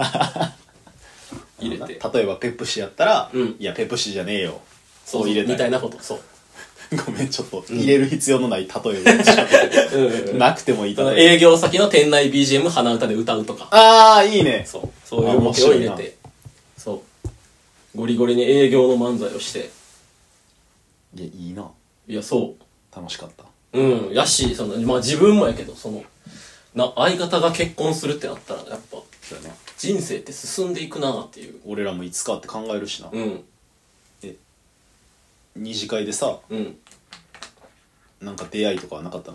入れて。 例えばペプシやったら、 うんいや、ペプシじゃねえよ。 そう入れたりみたいなこと、そう。 ごめん、ちょっと入れる必要のない例えうんうんうを、 んなくてもいいその例え。 営業先の店内 ビージーエム 鼻歌で歌うとか、 ああ、いいね。 そう。そういうボケを入れて、そう。ゴリゴリに営業の漫才をして、 いや、いいな。 いや、そう。 楽しかった。 うん、やし、その、まあ自分もやけど、その、な、相方が結婚するってなったら、やっぱ、 そうやね。 人生って進んでいくなっていう。 俺らもいつかって考えるしな。 うん、 二次会でさ、 うん。 なんか出会いとかはなかったの？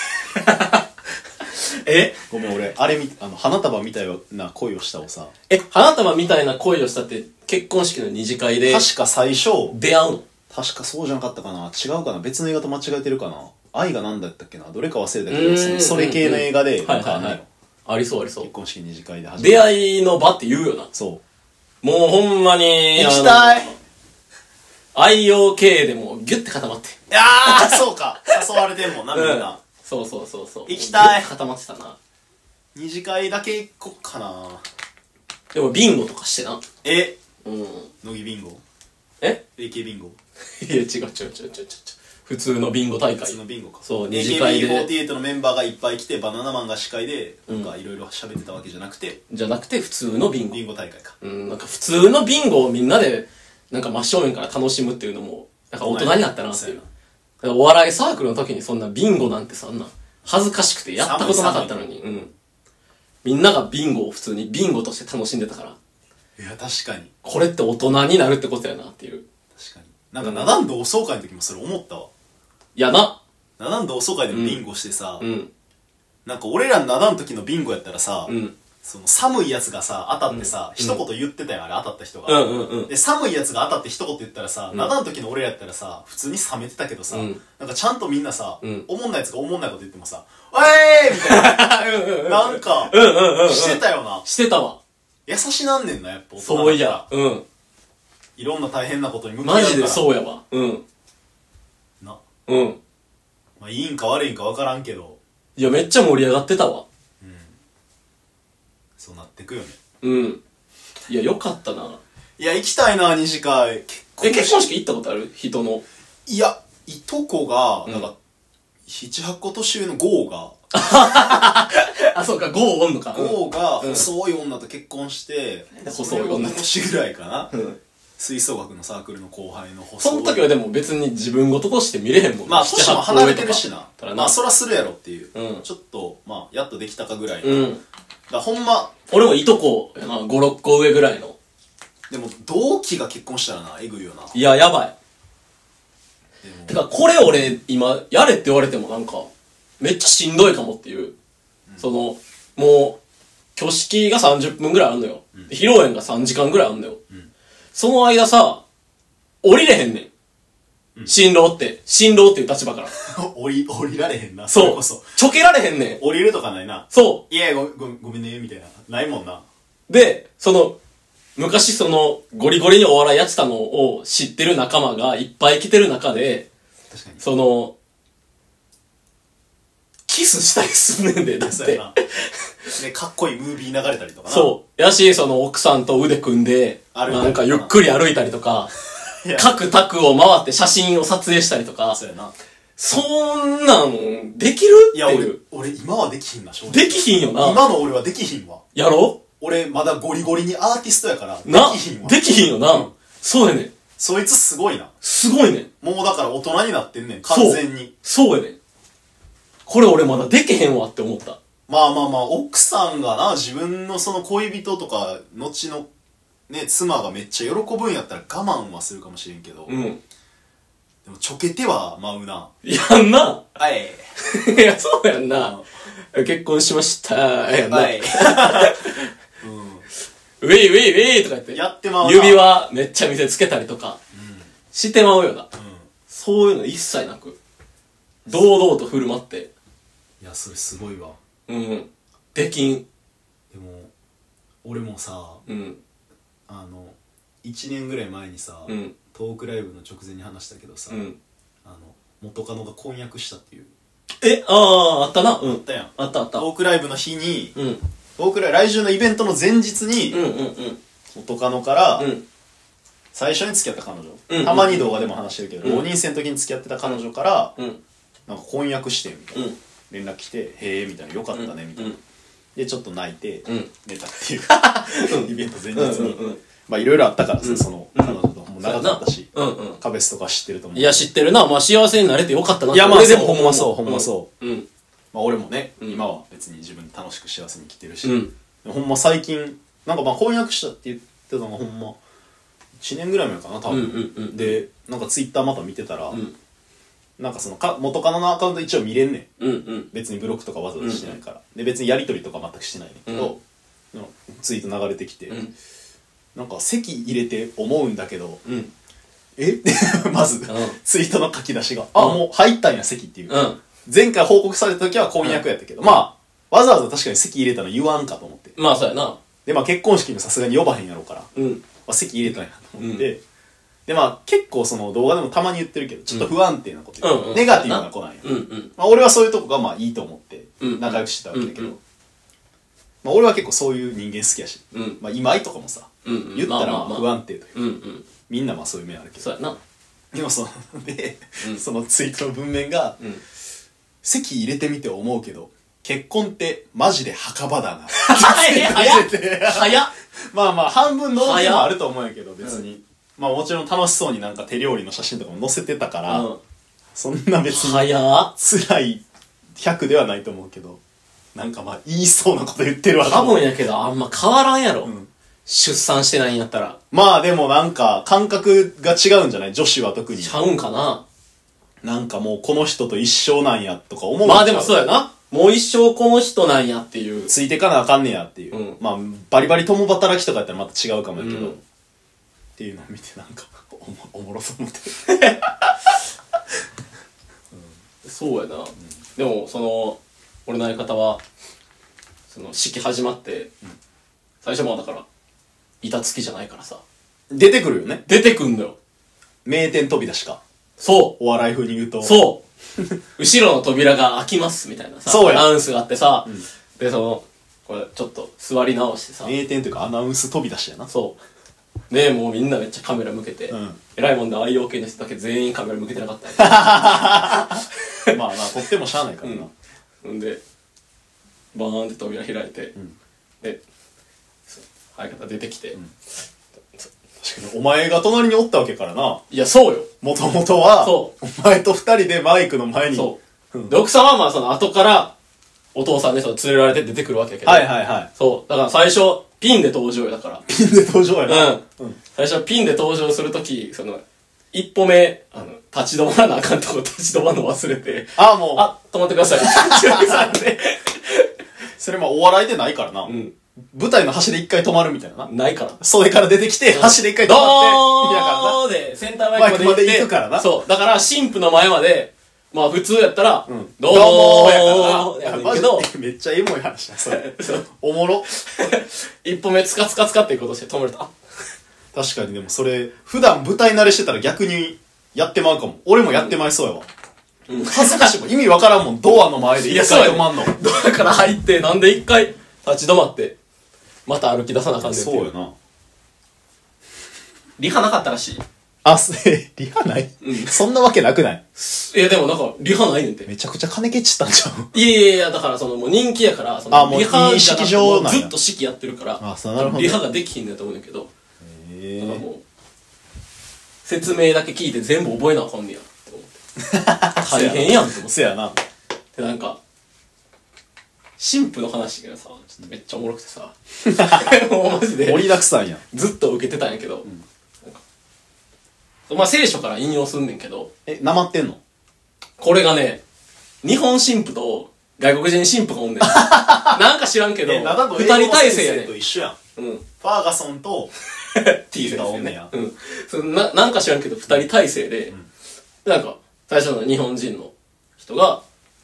えごめん、俺、あれみ、あの、花束みたいな恋をしたをさ、 え、花束みたいな恋をしたって、結婚式の二次会で確か最初、 出会うの？ 確かそうじゃなかったかな、違うかな、別の映画と間違えてるかな、愛がなんだったっけな、どれか忘れたけど、 うーんそのそれ系の映画で、 はないんかあんのよはいはい。ありそうありそう結。婚式二次会で初めて。 出会いの場って言うよな。 そう。 もうほんまに、 行きたい。 あの愛用系でもうギュッて固まって。 いやー、そうか。誘われてんもんな、みんな。 そうそうそうそう。 行きたいギュッて固まってたな。 二次会だけ行こっかな。 でもビンゴとかしてな。 え、 うん。 乃木ビンゴ？ えエーケー ビンゴ？ いや違う違う違う違う違う。普通のビンゴ大会普通。のビンゴか。 そう二次会でエーケービーフォーティーエイト のメンバーがいっぱい来て、バナナマンが司会で、 うんなんかいろいろ喋ってたわけじゃなくて、 じゃなくて普通のビンゴビ。ンゴ大会か。 うん、なんか普通のビンゴをみんなで、なんか真正面から楽しむっていうのも、なんか大人になったなっていう。だからお笑いサークルの時にそんなビンゴなんてそんな恥ずかしくてやったことなかったのに、うん。みんながビンゴを普通にビンゴとして楽しんでたから、 いや、確かに。 これって大人になるってことやなっていう。 確かに。なんか、ナダン同窓会の時もそれ思ったわ。 いやな。 ナダン同窓会でもビンゴしてさ、 うん。 なんか俺らのナダンの時のビンゴやったらさ、 うん。 その寒いやつがさ、当たってさ、 うん一言言ってたよ、あれ当たった人が。 うんうんうん。 で、寒いやつが当たって一言言ったらさ、 うんナダンの時の俺らやったらさ、普通に冷めてたけどさ、 うんなんかちゃんとみんなさ、 うんおもんないやつがおもんないこと言ってもさ、おえーみたいな、 うんうんうん。 なんか、 うんうんうんうん。 してたよな。 してたわ。 優しなんねんな、やっぱ大人そういだから。 や。うん。 いろんな大変なことに向き合うから。 マジでそうやわ。うん。 な。 うん。 まあ、いいんか悪いんか分からんけど、 いや、めっちゃ盛り上がってたわ。 そうなってくよね。 うん。いや、よかったな。 いや、行きたいな、二次会。結え、結婚式行ったことある人の。 いや、いとこが、 うんなんか、七八個年上のゴーが、 あ、そうか、ゴーおんのか。 ゴーがうん細い女と結婚して、 細い女それを年ぐらいかな。 うん。 吹奏楽のサークルの後輩の細い。 その時はでも別に自分事として見れへんもんまあ、年も離れてるしな。 たらな。 まあ、そらするやろっていう。 うんちょっと、まあ、やっとできたかぐらい。だうん。 からほんま、 俺もいとこやな、ご、ろっこ上ぐらいの。 でも、同期が結婚したらな、えぐいよな。 いや、やばい。 でもてか、これ俺、今、やれって言われてもなんか、めっちゃしんどいかもっていう。その、もう、挙式がさんじゅっぷんぐらいあるのよ。で披露宴がさんじかんぐらいあるのよ。 その間さ、降りれへんねん。新郎って、新郎っていう立場から。 降り、降りられへんな。 そう。 それこそ。 ちょけられへんねん。 降りるとかないな。 そう。 いや、ご、ご、ごめんね、みたいな。ないもんな。 で、その、昔その、ゴリゴリにお笑いやってたのを知ってる仲間がいっぱい来てる中で、 確かに。 その、キスしたりすんねんで、だって。 ね、かっこいいムービー流れたりとかな。 そう。やし、その奥さんと腕組んで、なんかゆっくり歩いたりとか、各卓を回って写真を撮影したりとか、 そうやな。 そんなんできるいや、俺、俺今はできひんな、正直。 できひんよな。 今の俺はできひんわ。 やろ？ 俺まだゴリゴリにアーティストやから、 な、 できひんわ。 できひんよな。うん、そうやねん。 そいつすごいな。 すごいねん。もうだから大人になってんねん、完全に。 そう、そうやねん。これ俺まだできへんわって思った。 まあまあまあ、奥さんがな、自分のその恋人とか、後の、ね、妻がめっちゃ喜ぶんやったら我慢はするかもしれんけど。 うん。 でも、ちょけては舞うな。 やんな。 はい。 いや、そうやんな。結婚しました。やんな。はい。ウェイウェイウェイとか言って。 やってまうな。 指輪めっちゃ見せつけたりとか。うん、してまうよな。うん。そういうの一切なく。堂々と振る舞って。 いや、それすごいわ。 うん。できん。 でも、俺もさ、うん。あの、いちねんぐらい前にさ、うん、トークライブの直前に話したけどさ、うん、あの、元カノが婚約したっていう。 え、ああ、あったな。うん。 あったやん。 あったあった。 トークライブの日に、うん。トークライブ、来週のイベントの前日に、うんうんうん。元カノから、うん、最初に付き合った彼女、うんうん、たまに動画でも話してるけど、浪人生の時に付き合ってた彼女から、うん、なんか婚約してみたいな、うん、連絡来て、へえみたいな、よかったねみたいな、うん、でちょっと泣いて、うん、寝たっていうイベント前日に、うんうんうん、まあいろいろあったからさ、うん、その彼女とも長かったし、うんうん、カベスとか知ってると思う。 いや知ってるな。まあ幸せになれてよかったなって。 いやまあでもほんまそうほんまそう、うん、まあ俺もね、うん、今は別に自分で楽しく幸せに生きてるし、うん、ほんま最近なんかまあ婚約したって言ってたのがほんまいちねんぐらい前かな多分、うんうんうん、でなんかツイッターまた見てたら、うん、なんかそのか元カノのアカウント一応見れんねん、うんうん、別にブロックとかわざわざしてないから、うんうん、で別にやり取りとか全くしてないねんけど、うん、ツイート流れてきて、うん、なんか籍入れて思うんだけど、うん、えまず、うん、ツイートの書き出しが、うん、あもう入ったんや籍っていう、うん、前回報告された時は婚約やったけど、うん、まあわざわざ確かに籍入れたの言わんかと思って、 まあそうやな。 でまあ結婚式もさすがに呼ばへんやろうから、うんまあ、籍入れたんやと思って、うん、でまあ結構その動画でもたまに言ってるけどちょっと不安定なこと言う、うん、ネガティブな子なんや、うんうんまあ、俺はそういうとこがまあいいと思って仲良くしてたわけだけど、うんうんまあ、俺は結構そういう人間好きやし、うんまあ、今井とかもさ、うんうん、言ったら不安定というか、うんうん、みんなまあそういう面あるけどそうやな。 でもそので、うん、そのツイートの文面が、うん、籍入れてみて思うけど結婚ってマジで墓場だな早っ早っまあまあ半分のでもあると思うんやけど別に、うん、まあもちろん楽しそうになんか手料理の写真とかも載せてたから、うん、そんな別に辛いひゃくではないと思うけどなんかまあ言いそうなこと言ってるわ多分やけどあんま変わらんやろ、うん、出産してないんやったらまあでもなんか感覚が違うんじゃない女子は特にちゃうんかななんかもうこの人と一生なんやとか思うんちゃうまあでもそうやなもう一生この人なんやっていうついてかなあかんねやっていう、うん、まあバリバリ共働きとかやったらまた違うかもやけど、うん、っていうのを見てなんかおも、おもろそう思って、 うん、そうやな、うん、でもその俺の相方はその式始まって、うん、最初もだから板付きじゃないからさ出てくるよね出てくんのよ名店飛び出しかそうお笑い風に言うとそう後ろの扉が開きますみたいなさそうやアナウンスがあってさ、うん、でそのこれちょっと座り直してさ名店というかアナウンス飛び出しやなそうでもうみんなめっちゃカメラ向けて、うん、偉いもんで アイオーケー の人だけ全員カメラ向けてなかったやまあまあ撮ってもしゃあないからな、 うん、んでバーンって扉開いて、うん、で相方出てきて、うん確かにお前が隣におったわけからな。 いや、そうよ。 もともとは、そう。お前と二人でマイクの前に。 そう。うん、で、奥さんはまあその後から、お父さんにその連れられて出てくるわけやけど。 はいはいはい。 そう。だから最初、ピンで登場やだから。 ピンで登場やな。 うん。うん、最初ピンで登場するとき、その、一歩目、あの、立ち止まらなあかんとこ立ち止まるの忘れて。 ああ、もう。 あ、止まってください。 それもお笑いでないからな。 うん。 舞台の端で一回止まるみたいなな。 ないから。 袖から出てきて、端で一回止ドまって、いやからな。 ーで、センターマイクまで行って。 マイクまで行くからなそう。だから、神父の前まで、まあ普通やったら、 うんどうどうももーやからな。 ーやねんけど、 マジでめっちゃエモい話だ、それ。おもろ。 一歩目ツカツカツカっていうことして止めると、あ、 確かにでもそれ、普段舞台慣れしてたら逆にやってまうかも。俺もやってまいそうやわ。恥ずかしいもん。意味わからんもん、ドアの前で一回止まんの。 ドアから入って、なんで一回立ち止まって、また歩き出さなあかんねんっていそうやな。 リハなかったらしい。 あ、すえ、リハない、 うん、 そんなわけなくない？ いやでもなんか、リハないねんて。 めちゃくちゃ金ケチったんじゃん。 いやいやいや、だからそのもう人気やから、そのあもうリハじゃなくていい式場なんやずっと式やってるから、 あそうなるほどリハができひんねんと思うねんだけど、 へだからもう、説明だけ聞いて全部覚えなあかんねやって思って。大変やんって思って。 せやな。 で、なんか、神父の話がさ、ちょっとめっちゃおもろくてさ、もうマジで、 盛りだくさんやん。 ずっと受けてたんやけど、 んなんかまあ聖書から引用すんねんけど、 え、なまってんの？ これがね、日本神父と外国人神父がおんねん。なんか知らんけど、 え、灘の二英語の人体制や先ねん。 生と一緒やん。 うん。 ファーガソンと T 先がお生ねんねや。 うん。そのな、なんか知らんけど、二人体制で、 んなんか、最初の日本人の人が、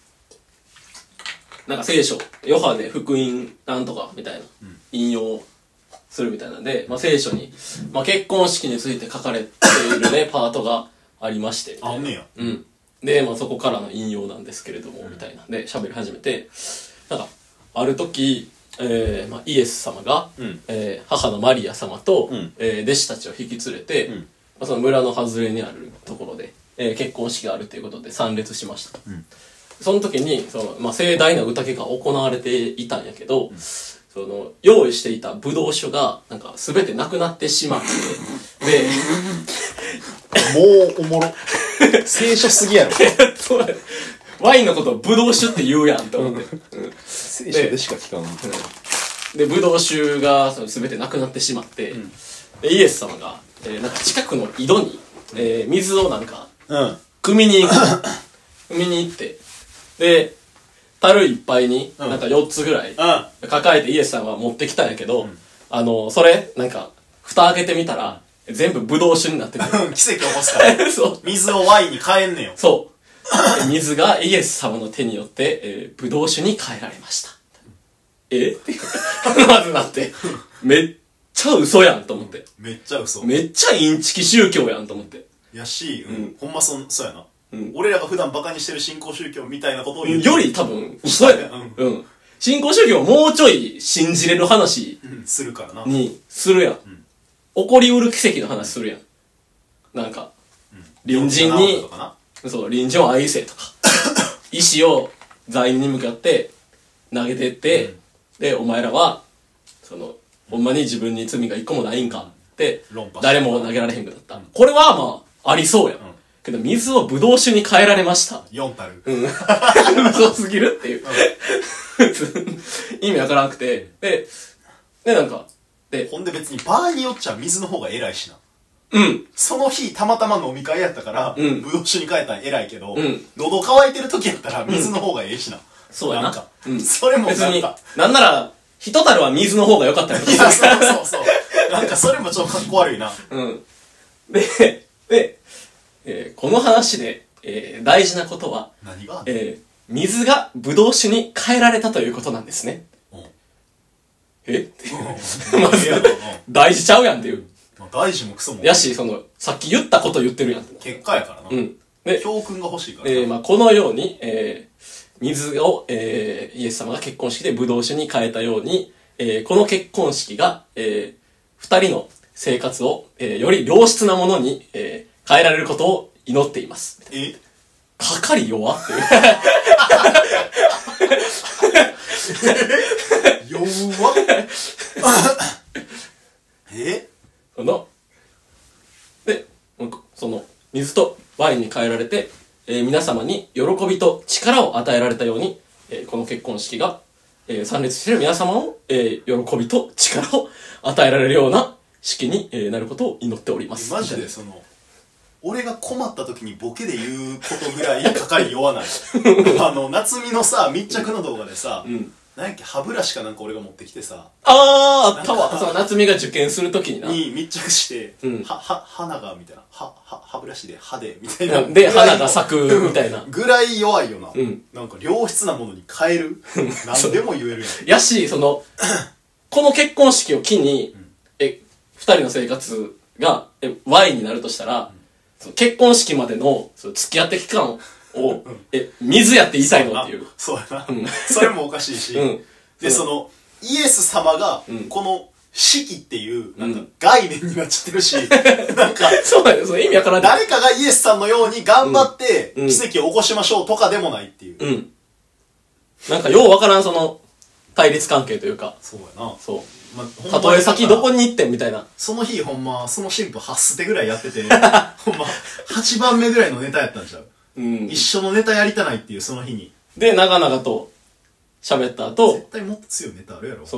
なんか聖書、ヨハネ福音なんとかみたいな、引用するみたいなんで、まあ聖書に、まあ結婚式について書かれているね、パートがありまして、みたいなあんねや。 うん。で、まあそこからの引用なんですけれども、みたいなんで喋り始めて、なんか、ある時、えーまあ、イエス様が、 うんえー母のマリア様と、 うんえー弟子たちを引き連れて、 んまあ、その村の外れにあるところで、えー結婚式があるということで参列しました。 んその時にその、まあ、盛大な宴が行われていたんやけど、その用意していたブドウ酒がなんか全てなくなってしまってでもうおもろ。聖書すぎやろ。 そうやねワインのことをブドウ酒って言うやんって思って、うん聖書でしか聞かんの。 でブドウ酒がその全てなくなってしまって、でイエス様が、えーなんか近くの井戸に、えー水をなんかうん。 汲みに行く汲みに行ってで樽いっぱいにうんなんかよっつぐらいうん。 抱えてイエスさんは持ってきたんやけど、あのそれなんか蓋開けてみたら全部ブドウ酒になってて奇跡起こすから。 そう水をワインに変えんねよ。 そうで水がイエス様の手によって、えー、ブドウ酒に変えられましたえっていうまずなってめっちゃ嘘やんと思ってめっちゃ嘘。 めっちゃインチキ宗教やんと思ってやし、うんうんほんまそん、そうやな。 うん俺らが普段バカにしてる新興宗教みたいなことを言う。 より多分嘘やねんうん新興宗教もうちょい信じれる話うん、するからな。 にするやん、起こりうる奇跡の話するやんなんか、隣人にとかなそう隣人を愛せとか石を罪人に向かって投げてって、でお前らはそのほんまに自分に罪が一個もないんかって論破して誰も投げられへんくなった、これはまあありそうやん、けど水をブドウ酒に変えられましたよんたる。 うん嘘すぎるっていう意味わからなくてででなんかでほんで別に場合によっちゃ水の方が偉いしな。 うんその日たまたま飲み会やったから、 うんぶどう酒に変えたん偉いけど、 うん喉乾いてる時やったら水の方がええしな。 そうやなんか、 うんそれも別になんか、 なんなら一樽は水の方が良かったりとかいや、そうそうそう。なんかそれもちょっとかっこ悪いな。 うん。で、で、えーこの話で、えー大事なことは、 何がえー水がブドウ酒に変えられたということなんですね。 うんえっていううんまずいやうん大事ちゃうやんっていう。 まあ大事もクソも。 やし、その、さっき言ったこと言ってるやんって。 結果やからな。 うん。で、 教訓が欲しいからな。 えーまあ、このように、えー水を、えーイエス様が結婚式でブドウ酒に変えたように、えーこの結婚式が、えー二人の生活を、えーより良質なものに、えー変えられることを祈っています。 えかかり弱っていう。 弱っえその、で、その、水とワインに変えられて、えー皆様に喜びと力を与えられたように、えーこの結婚式が、えー参列している皆様を、えー喜びと力を与えられるような式に、えーなることを祈っております。 マジでその、俺が困った時にボケで言うことぐらいかかり弱ない。あの、夏美のさ、密着の動画でさ、 うん。 なんやっけ歯ブラシかなんか俺が持ってきてさあーあったわその夏美が受験するときになに密着して、 うん、 はは花がみたいなはは歯ブラシで歯でみたいなで花が咲くみたいなぐらい弱いよな、 うん、 なんか良質なものに変える何でも言えるやんやしそのこの結婚式を機に、うん、え二人の生活がえ Y になるとしたら、うん、その結婚式までのその付き合って期間を、うん、え水やって言いたいのっていうそうやな、うん、それもおかしいし、うん、でそのイエス様がこの式っていうなんか概念になっちゃってるし、うん、なんかそうだよその意味わからん誰かがイエスさんのように頑張って奇跡を起こしましょうとかでもないっていう、 うん、なんかようわからんその対立関係というかそうやなそうまあ、たとえ先どこに行ってんみたいなその日ほんまその新婦はっ捨てぐらいやっててほんまはちばんめぐらいのネタやったんちゃう、うん、一緒のネタやりたないっていうその日にで長々と喋った後絶対もっと強いネタあるやろ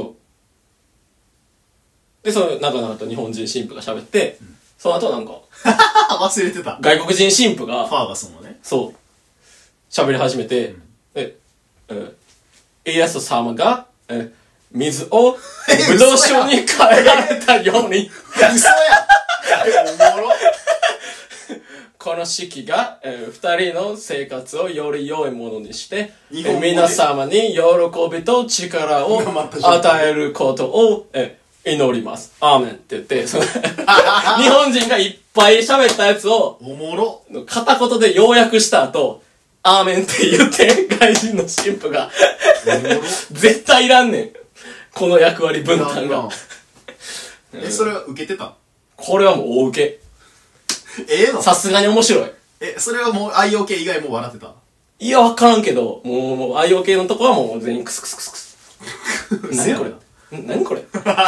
そうでその長々と日本人新婦が喋って、うん、その後なんか忘れてた外国人新婦がファーガソンのねそう喋り始めて、うん、ええイエス様がえ水をブドウ酒に変えられたように嘘やおもろこの式が、えー、二人の生活をより良いものにして、えー、皆様に喜びと力を与えることを、えー、祈ります。アーメンって言ってその日本人がいっぱい喋ったやつをおもろ片言で要約した後アーメンって言って外人の神父が絶対いらんねんこの役割分担がえそれは受けてたこれはもう大受けええのさすがに面白いえそれはもう アイオーケー 以外も笑ってたいやわからんけどもうもう アイオーケー のとこはもう全員クスクスクスクス何これ何これい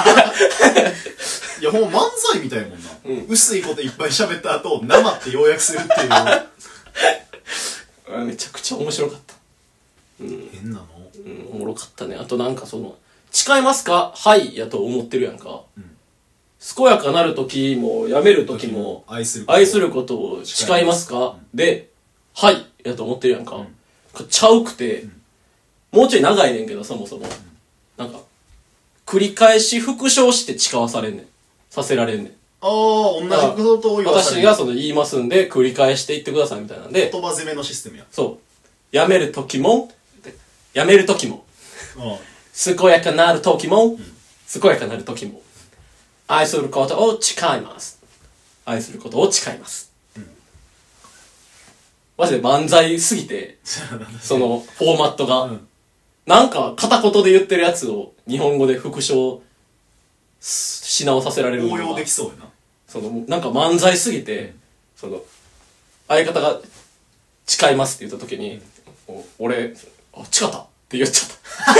やほんま漫才みたいもんな、うん、薄いこといっぱい喋った後生って要約するっていうめちゃくちゃ面白かった、 うん、変なの、 うん、おもろかったねあとなんかその誓いますかはいやと思ってるやんか、うん、健やかなる時もやめる時も愛する愛することを誓いますか、うん、ではいやと思ってるやんか、うん、ちゃうくて、うん、もうちょい長いねんけどそもそも、うん、なんか繰り返し復唱して誓わされんねんさせられんねんああ同じことを言わされる私がその言いますんで繰り返して言ってくださいみたいなんで言葉攻めのシステムやそうやめる時もやめる時も健やかなる時も、うん、健やかなる時も愛することを誓います愛することを誓います、うん、マジで漫才すぎてそのフォーマットが、うん、なんか片言で言ってるやつを日本語で復唱し直させられる応用できそうやなそのなんか漫才すぎて、うん、その相方が誓いますって言った時に、うん、俺あ誓ったって言っちゃった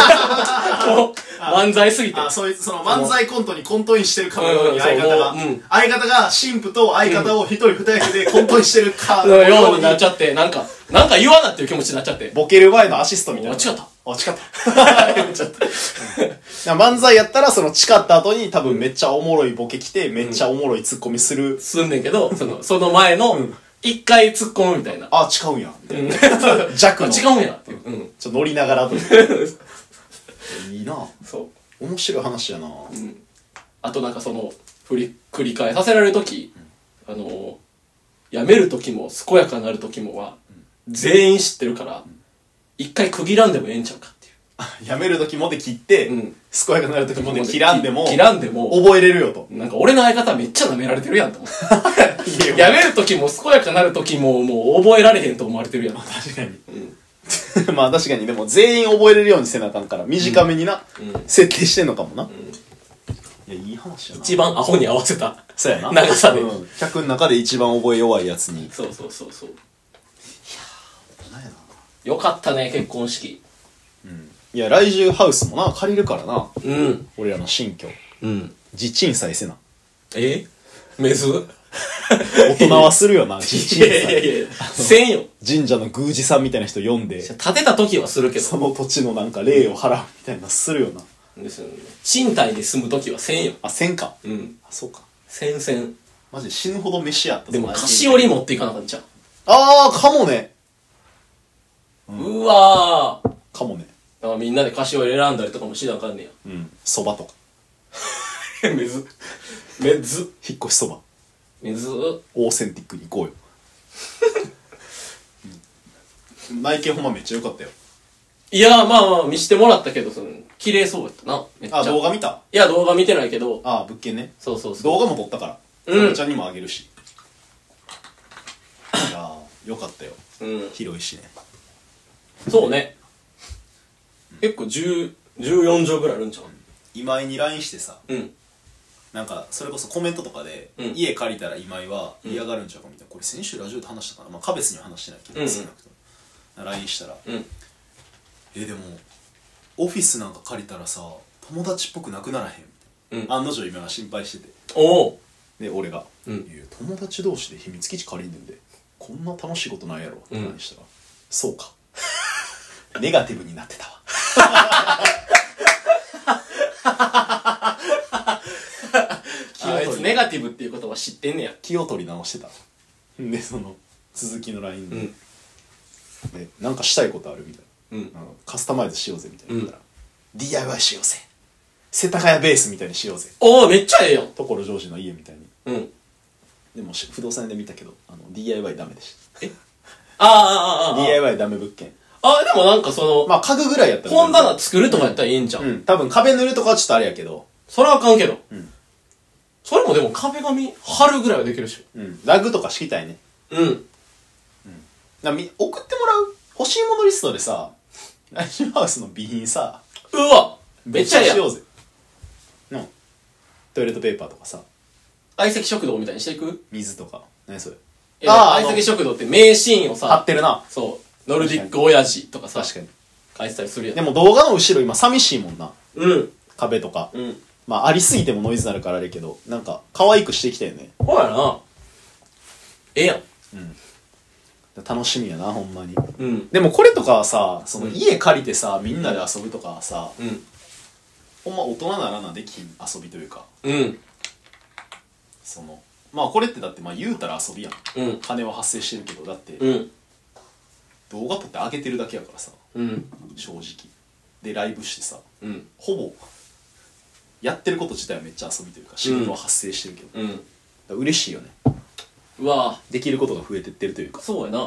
漫才すぎてあそういうその漫才コントにコントインしてるかのように相方が、うん、相方が新婦と相方を一人二役でコントインしてるかのようになっちゃってなんかなんか言わなっていう気持ちになっちゃってボケる前のアシストみたいなあ誓ったあ誓った言っちゃった漫才やったらその誓った後に多分めっちゃおもろいボケ来てめっちゃおもろいツッコミする、 うん、すんねんけどそのその前の、うん一回突っ込むみたいな。 あ、誓うんや。みたいな。 弱の。誓うんやっていう。 うん。ちょっと乗りながらと。いいなそう。 面白い話やなうん。 あとなんかその、振り、繰り返させられるとき、うん、あの、やめるときも、健やかなるときもは、うん、全員知ってるから、一、うん、回区切らんでもええんちゃうかっていう。 やめるときもで切って、うん、健やかなるときもで切らんでも、 切らんでも、 覚えれるよと。 なんか俺の相方めっちゃ舐められてるやんと思って。やめるときも健やかなるときももう覚えられへんと思われてるやん。 確かに。うん、まあ確かにでも全員覚えれるようにせなあかんから短めにな、うん、設定してんのかもな。うん、いやいい話やな。 一番アホに合わせた。 そうやな。 長さで。 うん、客の中で一番覚え弱いやつに。 そうそうそうそう。いやー、大人やな。 よかったね結婚式。 うん。いや来週ハウスもな借りるからな。 うん。 俺らの新居。 うん。 地鎮祭せな。 え？メズ？ 大人はするよな、地鎮祭。 いやいやいや、せんよ。 神社の宮司さんみたいな人呼んで。 建てた時はするけど。 その土地のなんか霊を払うみたいなするよな。 ですよね。賃貸で住む時はせんよ。 あ、せんか。 うん。 あ、そうか。 せんせん。 マジで死ぬほど飯やった。 でも菓子折り持っていかなかったんちゃう。 あー、かもね。 うん、うわー。 かもね。 だからみんなで菓子を選んだりとかもしなあかんねうんそばとかやめずめず引っ越しそばめずオーセンティックに行こうよ、うん、内見ほんまめっちゃ良かったよ。 いやまあまあ見してもらったけどその綺麗そうやったなめっちゃ。 あ動画見た。 いや動画見てないけどあ物件ね。 そうそうそう動画も撮ったからうんかぼちゃんにもあげるし、いやーよかったよ。 うん広いしね。 そうね結構じゅう、じゅうよん畳ぐらいあるんちゃう。 今井に ライン してさ、 うんなんかそれこそコメントとかで、 うん家借りたら今井は嫌がるんちゃうかみたいな、これ先週ラジオで話したかな、まあカベスには話してないけど、 うんうん少なくとも ライン したら、 うんえでもオフィスなんか借りたらさ友達っぽくなくならへんみたいな、 うん案の定今は心配してて、 おおで俺が、 うんいや友達同士で秘密基地借りんねんでこんな楽しいことないやろって話したら、そうかネガティブになってたわあいつネガティブっていう言葉知ってんねや。 気を取り直してたでその続きの ライン で,、 うんでなんかしたいことあるみたいうんな、なんかカスタマイズしようぜみたいな言ったら、ディーアイワイ しようぜ世田谷ベースみたいにしようぜおおめっちゃええやん。 所ジョージの家みたいに。 うんでもし不動産屋で見たけどあの ディーアイワイ ダメでしあああああた。 ディーアイワイ ダメ物件。 ああでもなんかその、 まあ家具ぐらいやったら本棚作るとかやったらいいんじゃん、 うん多分壁塗るとかはちょっとあれやけど、 それはあかんけど、 うんそれもでも壁紙貼るぐらいはできるでしうんラグとか敷きたいね。 ょ。うんなみ送ってもらう欲しいものリストでさライジンハウスの備品さうわめっちゃええやん。 しようぜ。のトイレットペーパーとかさ相席食堂みたいにしていく。 水とか何それえあー相席食堂って名シーンを貼さってるな。 そうノルディック親父とかさ確かに。 書いてたりするやん。 でも動画の後ろ今寂しいもんな。 うん壁とかうんまあありすぎてもノイズになるからあれやけどなんか可愛くしてきたよね。 ほらなええやん。 楽しみやなほんまに。 うんでもこれとかはさそのうん家借りてさみんなで遊ぶとかはさ、 うんほんま大人ならなできん遊びというか、 うんそのまあこれってだってまあ言うたら遊びやん。 うん金は発生してるけどだってうん動画撮って上げてるだけやからさうん正直でライブしてさうんほぼやってること自体はめっちゃ遊びというか仕事は発生してるけど、だかうんら嬉しいよね。 うわできることが増えてってるというか、 そうやな、 ん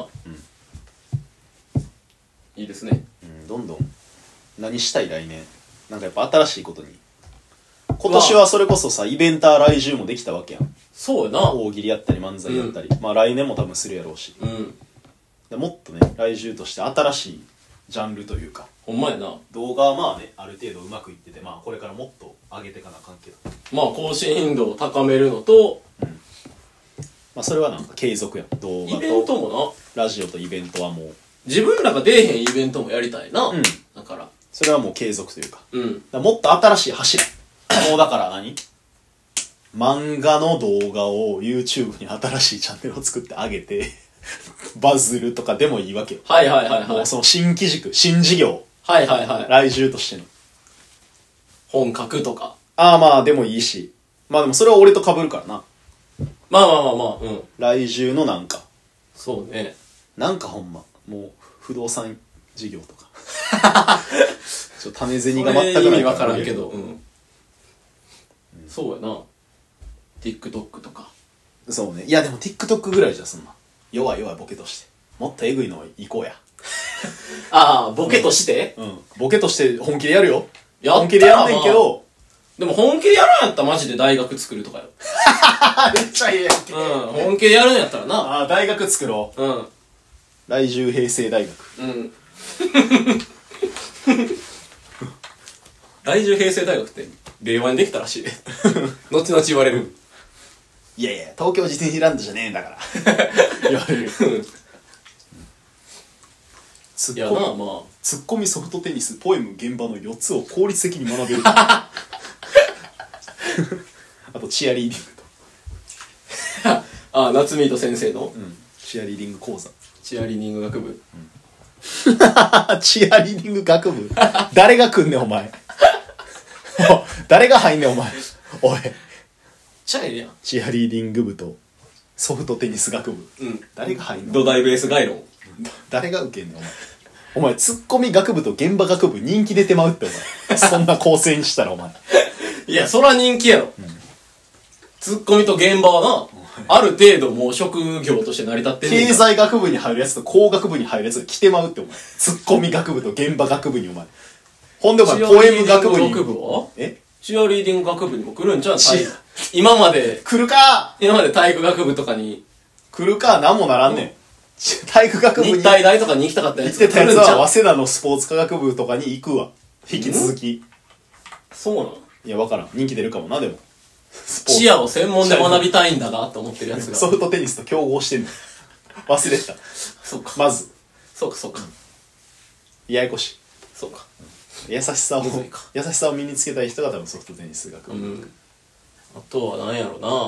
いいですね。 うん、どんどん何したい来年なんかやっぱ新しいことに今年はそれこそさイベンター来週もできたわけやん。 そうやな。 大喜利やったり漫才やったり、まあ来年も多分するやろうし、 うんでもっとね来週として新しいジャンルというかほんまやな。 動画はまあねある程度うまくいってて、まあこれからもっと上げていかなあかんけど、 まあ更新頻度を高めるのとまあそれはなんか継続やん。動画イベントともなラジオとイベントはもう自分らが出えへんイベントもやりたいな、 うんだからそれはもう継続というか、だかうんらもっと新しい柱もうだから何漫画の動画を YouTube に新しいチャンネルを作って上げてバズるとかでもいいわけよ。 はいはいはいはいもうその新機軸新事業はいはいはい来週としての本書くとかああまあでもいいし、まあでもそれは俺と被るからな。 まあまあまあまあうん来週のなんかそうねなんかほんまもう不動産事業とかちょっと種銭が全くないそれ意味わからんけどうん、うん、そうやな TikTok とかそうね。いやでも TikTok ぐらいじゃそんな弱い弱いボケとしてもっとエグいの行こうや。 ああボケとして、 うんボケとして本気でやるよ。 やったら本気でやんねんけど、 でも本気でやるんやったらマジで大学作るとかよめっちゃええやんけ。 うん本気でやるんやったらなああ大学作ろう。 うん来週平成大学。 うん来週平成大学って令和にできたらしいで後々言われるいやいや東京自転車ランドじゃねえんだから言われる。ツいやッコミなまあツッコミソフトテニスポエム現場のよっつを効率的に学べるあとチアリーディングと、 あ夏ミート先生のうん、チアリーディング講座チアリーディング学部チアリーディング学部誰が来んねんお前お誰が入んねんお前おいちゃええやんチアリーディング部とソフトテニス学部うん誰が入んの土台ベース概論誰が受けんねんお前お前ツッコミ学部と現場学部人気出てまうってお前そんな構成にしたらお前いやそら人気やろ、うん、ツッコミと現場はなある程度もう職業として成り立ってんねん経済学部に入るやつと工学部に入るやつが来てまうってお前ツッコミ学部と現場学部にお前ほんでお前ポエム学部に学部はえチアリーディング学部にも来るんじゃん今まで来るか今まで体育学部とかに来るかなんもならんねん、うん、体育学部に日体大とかに行きたかったやつ行ってたやつは早稲田のスポーツ科学部とかに行くわ引き続き、 うん、そうなのいや分からん人気出るかもなでもチアを専門で学びたいんだなって思ってるやつがソフトテニスと競合してんの忘れてたそうかまずそうかそうか、 うん、ややこしいそうか優しさを優しさを身につけたい人が多分ソフトテニス学部、うん、 あとは何やろな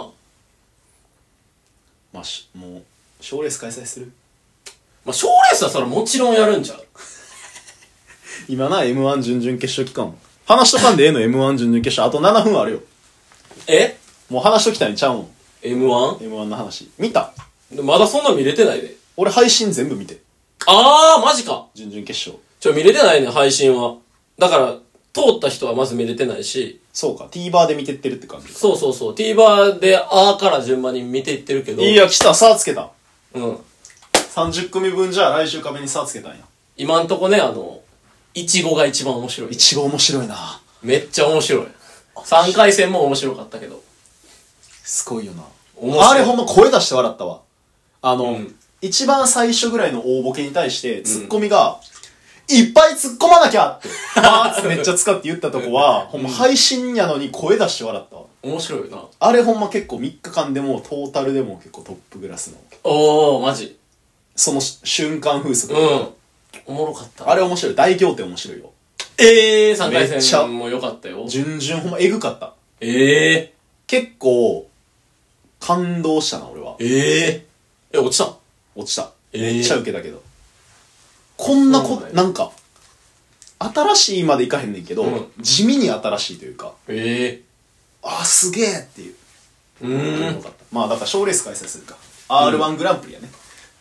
まあしもう賞レース開催するまあ賞レースはそれもちろんやるんちゃう今な エムワン 準々決勝期間話しとかんでええの エムワン 準々決勝あとななふんあるよえもう話しときたいんちゃうもんエムワン? エムワン の話見たまだそんな見れてないで俺配信全部見てあーマジか準々決勝ちょ見れてないね配信はだから通った人はまず見れてないしそうか TVer で見てってるって感じそうそうそう TVer であーから順番に見ていってるけどいや来た差つけたうんさんじゅっくみぶんじゃ来週壁に差つけたんや今んとこねあのいちごが一番面白いいちご面白いなめっちゃ面白いさんかい戦も面白かったけどすごいよなあれほんま声出して笑ったわあの、うん、一番最初ぐらいの大ボケに対してツッコミが、うん、いっぱい突っ込まなきゃってあーってめっちゃ使って言ったとこは、うん、ほんま配信やのに声出して笑ったわ面白いなあれほんま結構みっかかんでもトータルでも結構トップクラスのおーマジその瞬間風速うんおもろかったあれ面白い大仰天面白いよええー、さんかい戦も良かったよ順々ほんまエグかったええー、 結構感動したな俺はええー、え落ちた落ちた、 えー、 めっちゃウケたけどこんなこ、なんか新しいまでいかへんねんけど、うん、地味に新しいというかええー、あすげえっていううーんまあだから賞レース開催するか、うん、アールワン グランプリやね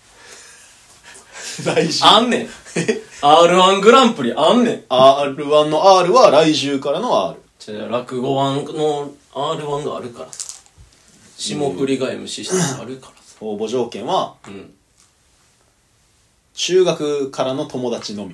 来週あんねんアールワン グランプリあんねんアールワン の R は来週からの R じゃあ落語ワンの アールワン があるからさ霜降りが エムシー してあるからさ応募条件は、 うん、 中学からの友達のみ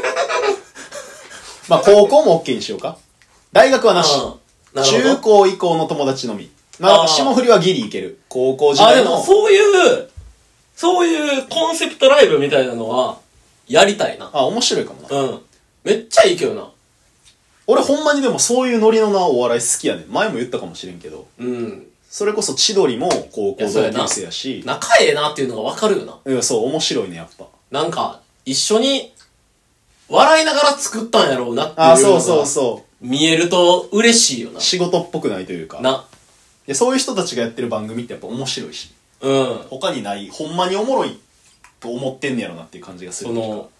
まあ高校も OK にしようか大学はなし中高以降の友達のみなんか霜降りはギリいける高校時代のあでもそういうそういうコンセプトライブみたいなのはやりたいなあ面白いかもなうんめっちゃいいけどな俺ほんまにでもそういうノリのなお笑い好きやねん前も言ったかもしれんけどうんそれこそ千鳥も高校同級生やし仲ええなっていうのが分かるよないやそう面白いねやっぱなんか一緒に笑いながら作ったんやろうなっていうあそうそうそう見えると嬉しいよな仕事っぽくないというかないやそういう人たちがやってる番組ってやっぱ面白いしうん他にないほんまにおもろいと思ってんねやろなっていう感じがするその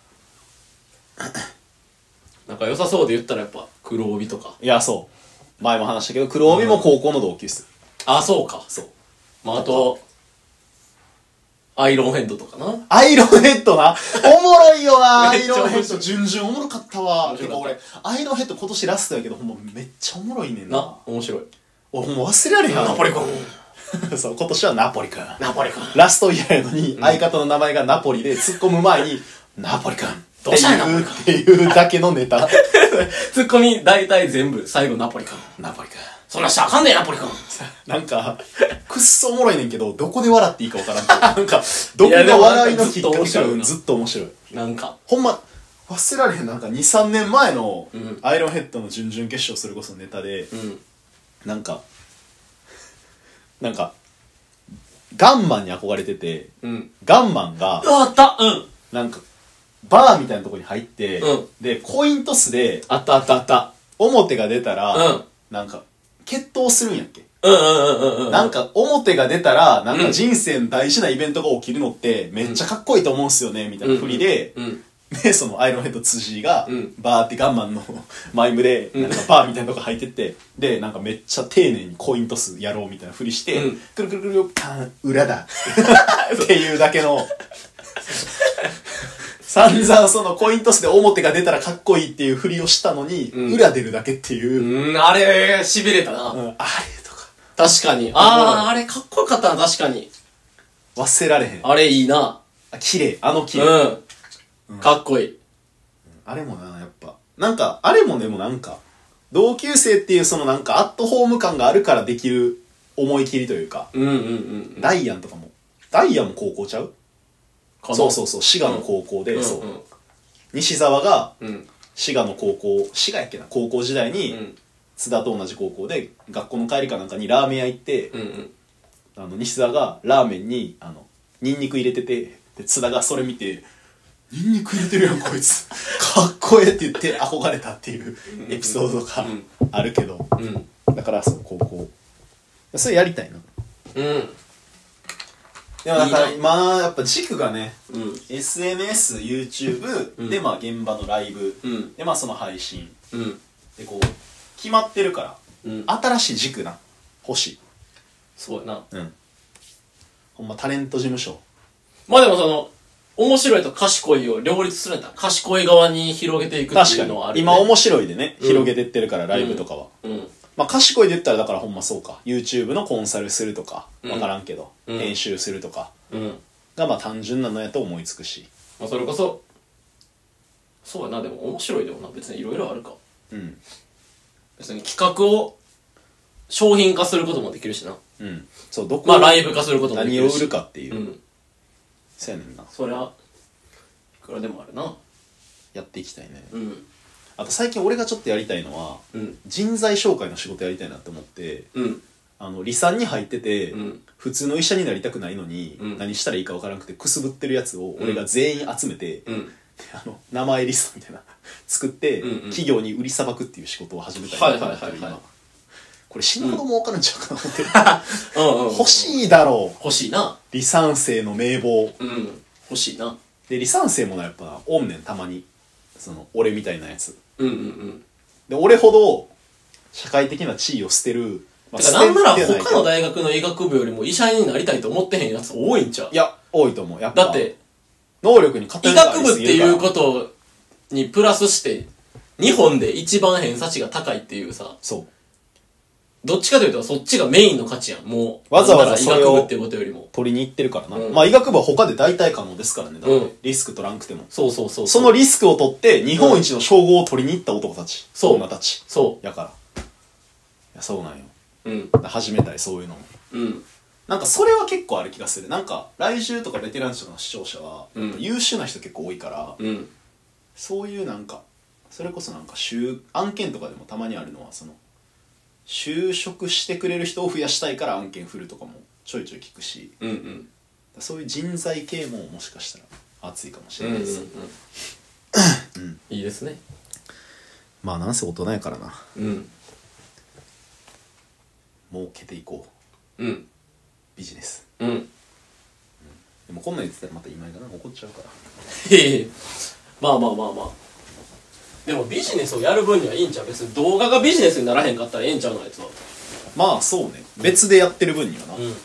なんか良さそうで言ったらやっぱ黒帯とかいやそう前も話したけど黒帯も高校の同級生、 うん、あそうかそうまああとアイロンヘッドとかなアイロンヘッドなおもろいよなアイロンヘッド順々おもろかったわてか俺アイロンヘッド今年ラストやけどほんまめっちゃおもろいねんなな面白い俺ほんま忘れられへんナポリ君そう今年はナポリ君ナポリ君ラストイヤーやのに、うん、相方の名前がナポリで突っ込む前にナポリ君どうしたんやナポリ君っていうだけのネタツッコミ大体全部最後ナポリ君ナポリ君そんなしたらあかんねえナポリ君なんかくっそおもろいねんけどどこで笑っていいかわからんなんかどこが笑いのきっかけかずっと面白いなんかほんま忘れられへんなんかにさんねんまえのアイロンヘッドの準々決勝それこそネタで、うん、なんかなんかガンマンに憧れてて、うん、ガンマンがあったうんなんかバーみたいなとこに入って、 うん、 でコイントスであったあったあった表が出たら、うん、なんか決闘するんやっけうんうんうんうんなんか表が出たらなんか人生の大事なイベントが起きるのってめっちゃかっこいいと思うんすよねみたいな振りで、うんうんうんで、そのアイロンヘッド辻が、うん、バーってガンマンのマイムで、なんかバーみたいなとこ入ってって、で、なんかめっちゃ丁寧にコイントスやろうみたいなふりして、うん、くるくるくる、パン、裏だっていうだけの、 散々そのコイントスで表が出たらかっこいいっていうふりをしたのに、 うん裏出るだけっていう、 うん、あれ、痺れたな。 うん、あれとか確かに。ああ、あれかっこよかったな、確かに。 忘れられへん。 あれいいな。 あ、綺麗、あの綺麗、 うん。かっこいい。 あれもな、やっぱなんかあれもでもなんか同級生っていうそのなんかアットホーム感があるからできる思い切りというか、 うんうんうん。 ダイアンとかもダイアンも高校ちゃう？そうそうそう、滋賀の高校で、 うん、 そう、 うんうん、 西澤がうん滋賀の高校、滋賀やっけな、高校時代に、 うん、 津田と同じ高校で学校の帰りかなんかにラーメン屋行って、 うんうん、 あの西澤がラーメンにあのニンニク入れてて、で津田がそれ見てニンニク入れてるやんこいつかっこええって言って憧れたっていうエピソードがあるけど、 うん、 だからそう高校それやりたいな。 うん。 でもだから今やっぱ軸がね、 うん、 エスエヌエス、YouTube、うん、でまあ現場のライブ、うん、でまあその配信、うん、でこう決まってるから、うん、新しい軸な欲しい。 そうやな。 うん。ほんまタレント事務所。 まあでもその面白いと賢いを両立するんだったら賢い側に広げていくっていうのはある、ね、 今面白いでね、うん、広げてってるからライブとかは。 うん。うんまあ賢いで言ったらだからほんまそうか YouTube のコンサルするとか分からんけど、うん、編集するとかがまあ単純なのやと思いつくし、 まあそれこそそうやな。でも面白いでもな別にいろいろあるか。 うん別に企画を商品化することもできるしな。 うんそうどこまあライブ化することもできるし何を売るかっていう、うん、そうやねんな。 そりゃいくらでもあるな。 やっていきたいね。 うんあと最近俺がちょっとやりたいのは、うん、人材紹介の仕事やりたいなって思って、うん、あの理産に入ってて、うん、普通の医者になりたくないのに、うん、何したらいいか分からなくてくすぶってるやつを俺が全員集めて、うん、あの名前リストみたいな作って、うんうん、企業に売りさばくっていう仕事を始めたいなと思ってる今。これ死ぬほど儲かるんちゃうかな思ってるうん、うん、欲しいだろう。 欲しいな。 理産生の名簿、 うん、欲しいな。 で理産生もなやっぱおんねんたまにその俺みたいなやつ。 うんうんうん。 で俺ほど社会的な地位を捨てる、 まあ、てかなんなら他の大学の医学部よりも医者になりたいと思ってへんやつ多いんちゃう？ いや多いと思う。やっぱだって能力に偏りがありすぎるから。医学部っていうことにプラスして日本で一番偏差値が高いっていうさ。 そう。 どっちかというとそっちがメインの価値やん。もうわざわざそれをっていうことよりも取りに行ってるからな、うん、まあ医学部は他で代替可能ですからね。だから、うん、リスク取らんくても。 そうそうそう。 そのリスクを取って日本一の称号を取りに行った男たち、うん、女たち。 そうやからいやそうなんよ。 うん始めたいそういうのも。 うんなんかそれは結構ある気がする。なんか来週とかベテランとかの視聴者は、うん、優秀な人結構多いから、 うん、 そういうなんかそれこそなんか就案件とかでもたまにあるのはその就職してくれる人を増やしたいから案件振るとかもちょいちょい聞くし、 うんうん、 そういう人材系ももしかしたら熱いかもしれないです、 うんうんうん、いいですね。 まあなんせ大人やからな、 うん、 儲けていこう、 うん、 ビジネス、 うんうん、 でもこんなん言ってたらまた今井がな怒っちゃうからへえまあまあまあまあでもビジネスをやる分にはいいんちゃう。別に動画がビジネスにならへんかったらええんちゃうのあいつは。 まあそうね、別でやってる分にはな、うん、いや、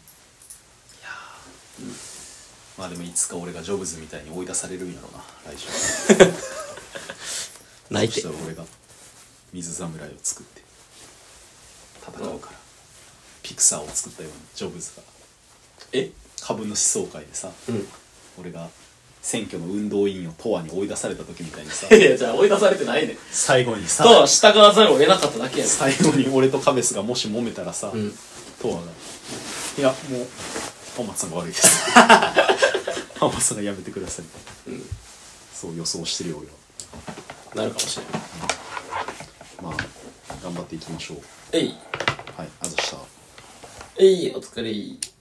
うん、まあでもいつか俺がジョブズみたいに追い出されるんやろな来週泣いてそしたら俺が水侍を作って戦うから、うん、ピクサーを作ったようにジョブズがえ株主総会でさ、 うん、 俺が選挙の運動委員をトワに追い出された時みたいにさいやじゃあ追い出されてないねん。 最後にさトワは従わざるを得なかっただけやねん。 最後に俺とカベスがもし揉めたらさ、うん、トワがいやもう浜松さんが悪いです浜松さんがやめてください、うん、そう予想してるよ俺は。 なるかもしれない、 うん、まあ頑張っていきましょう。 えいはいあざしたえいお疲れい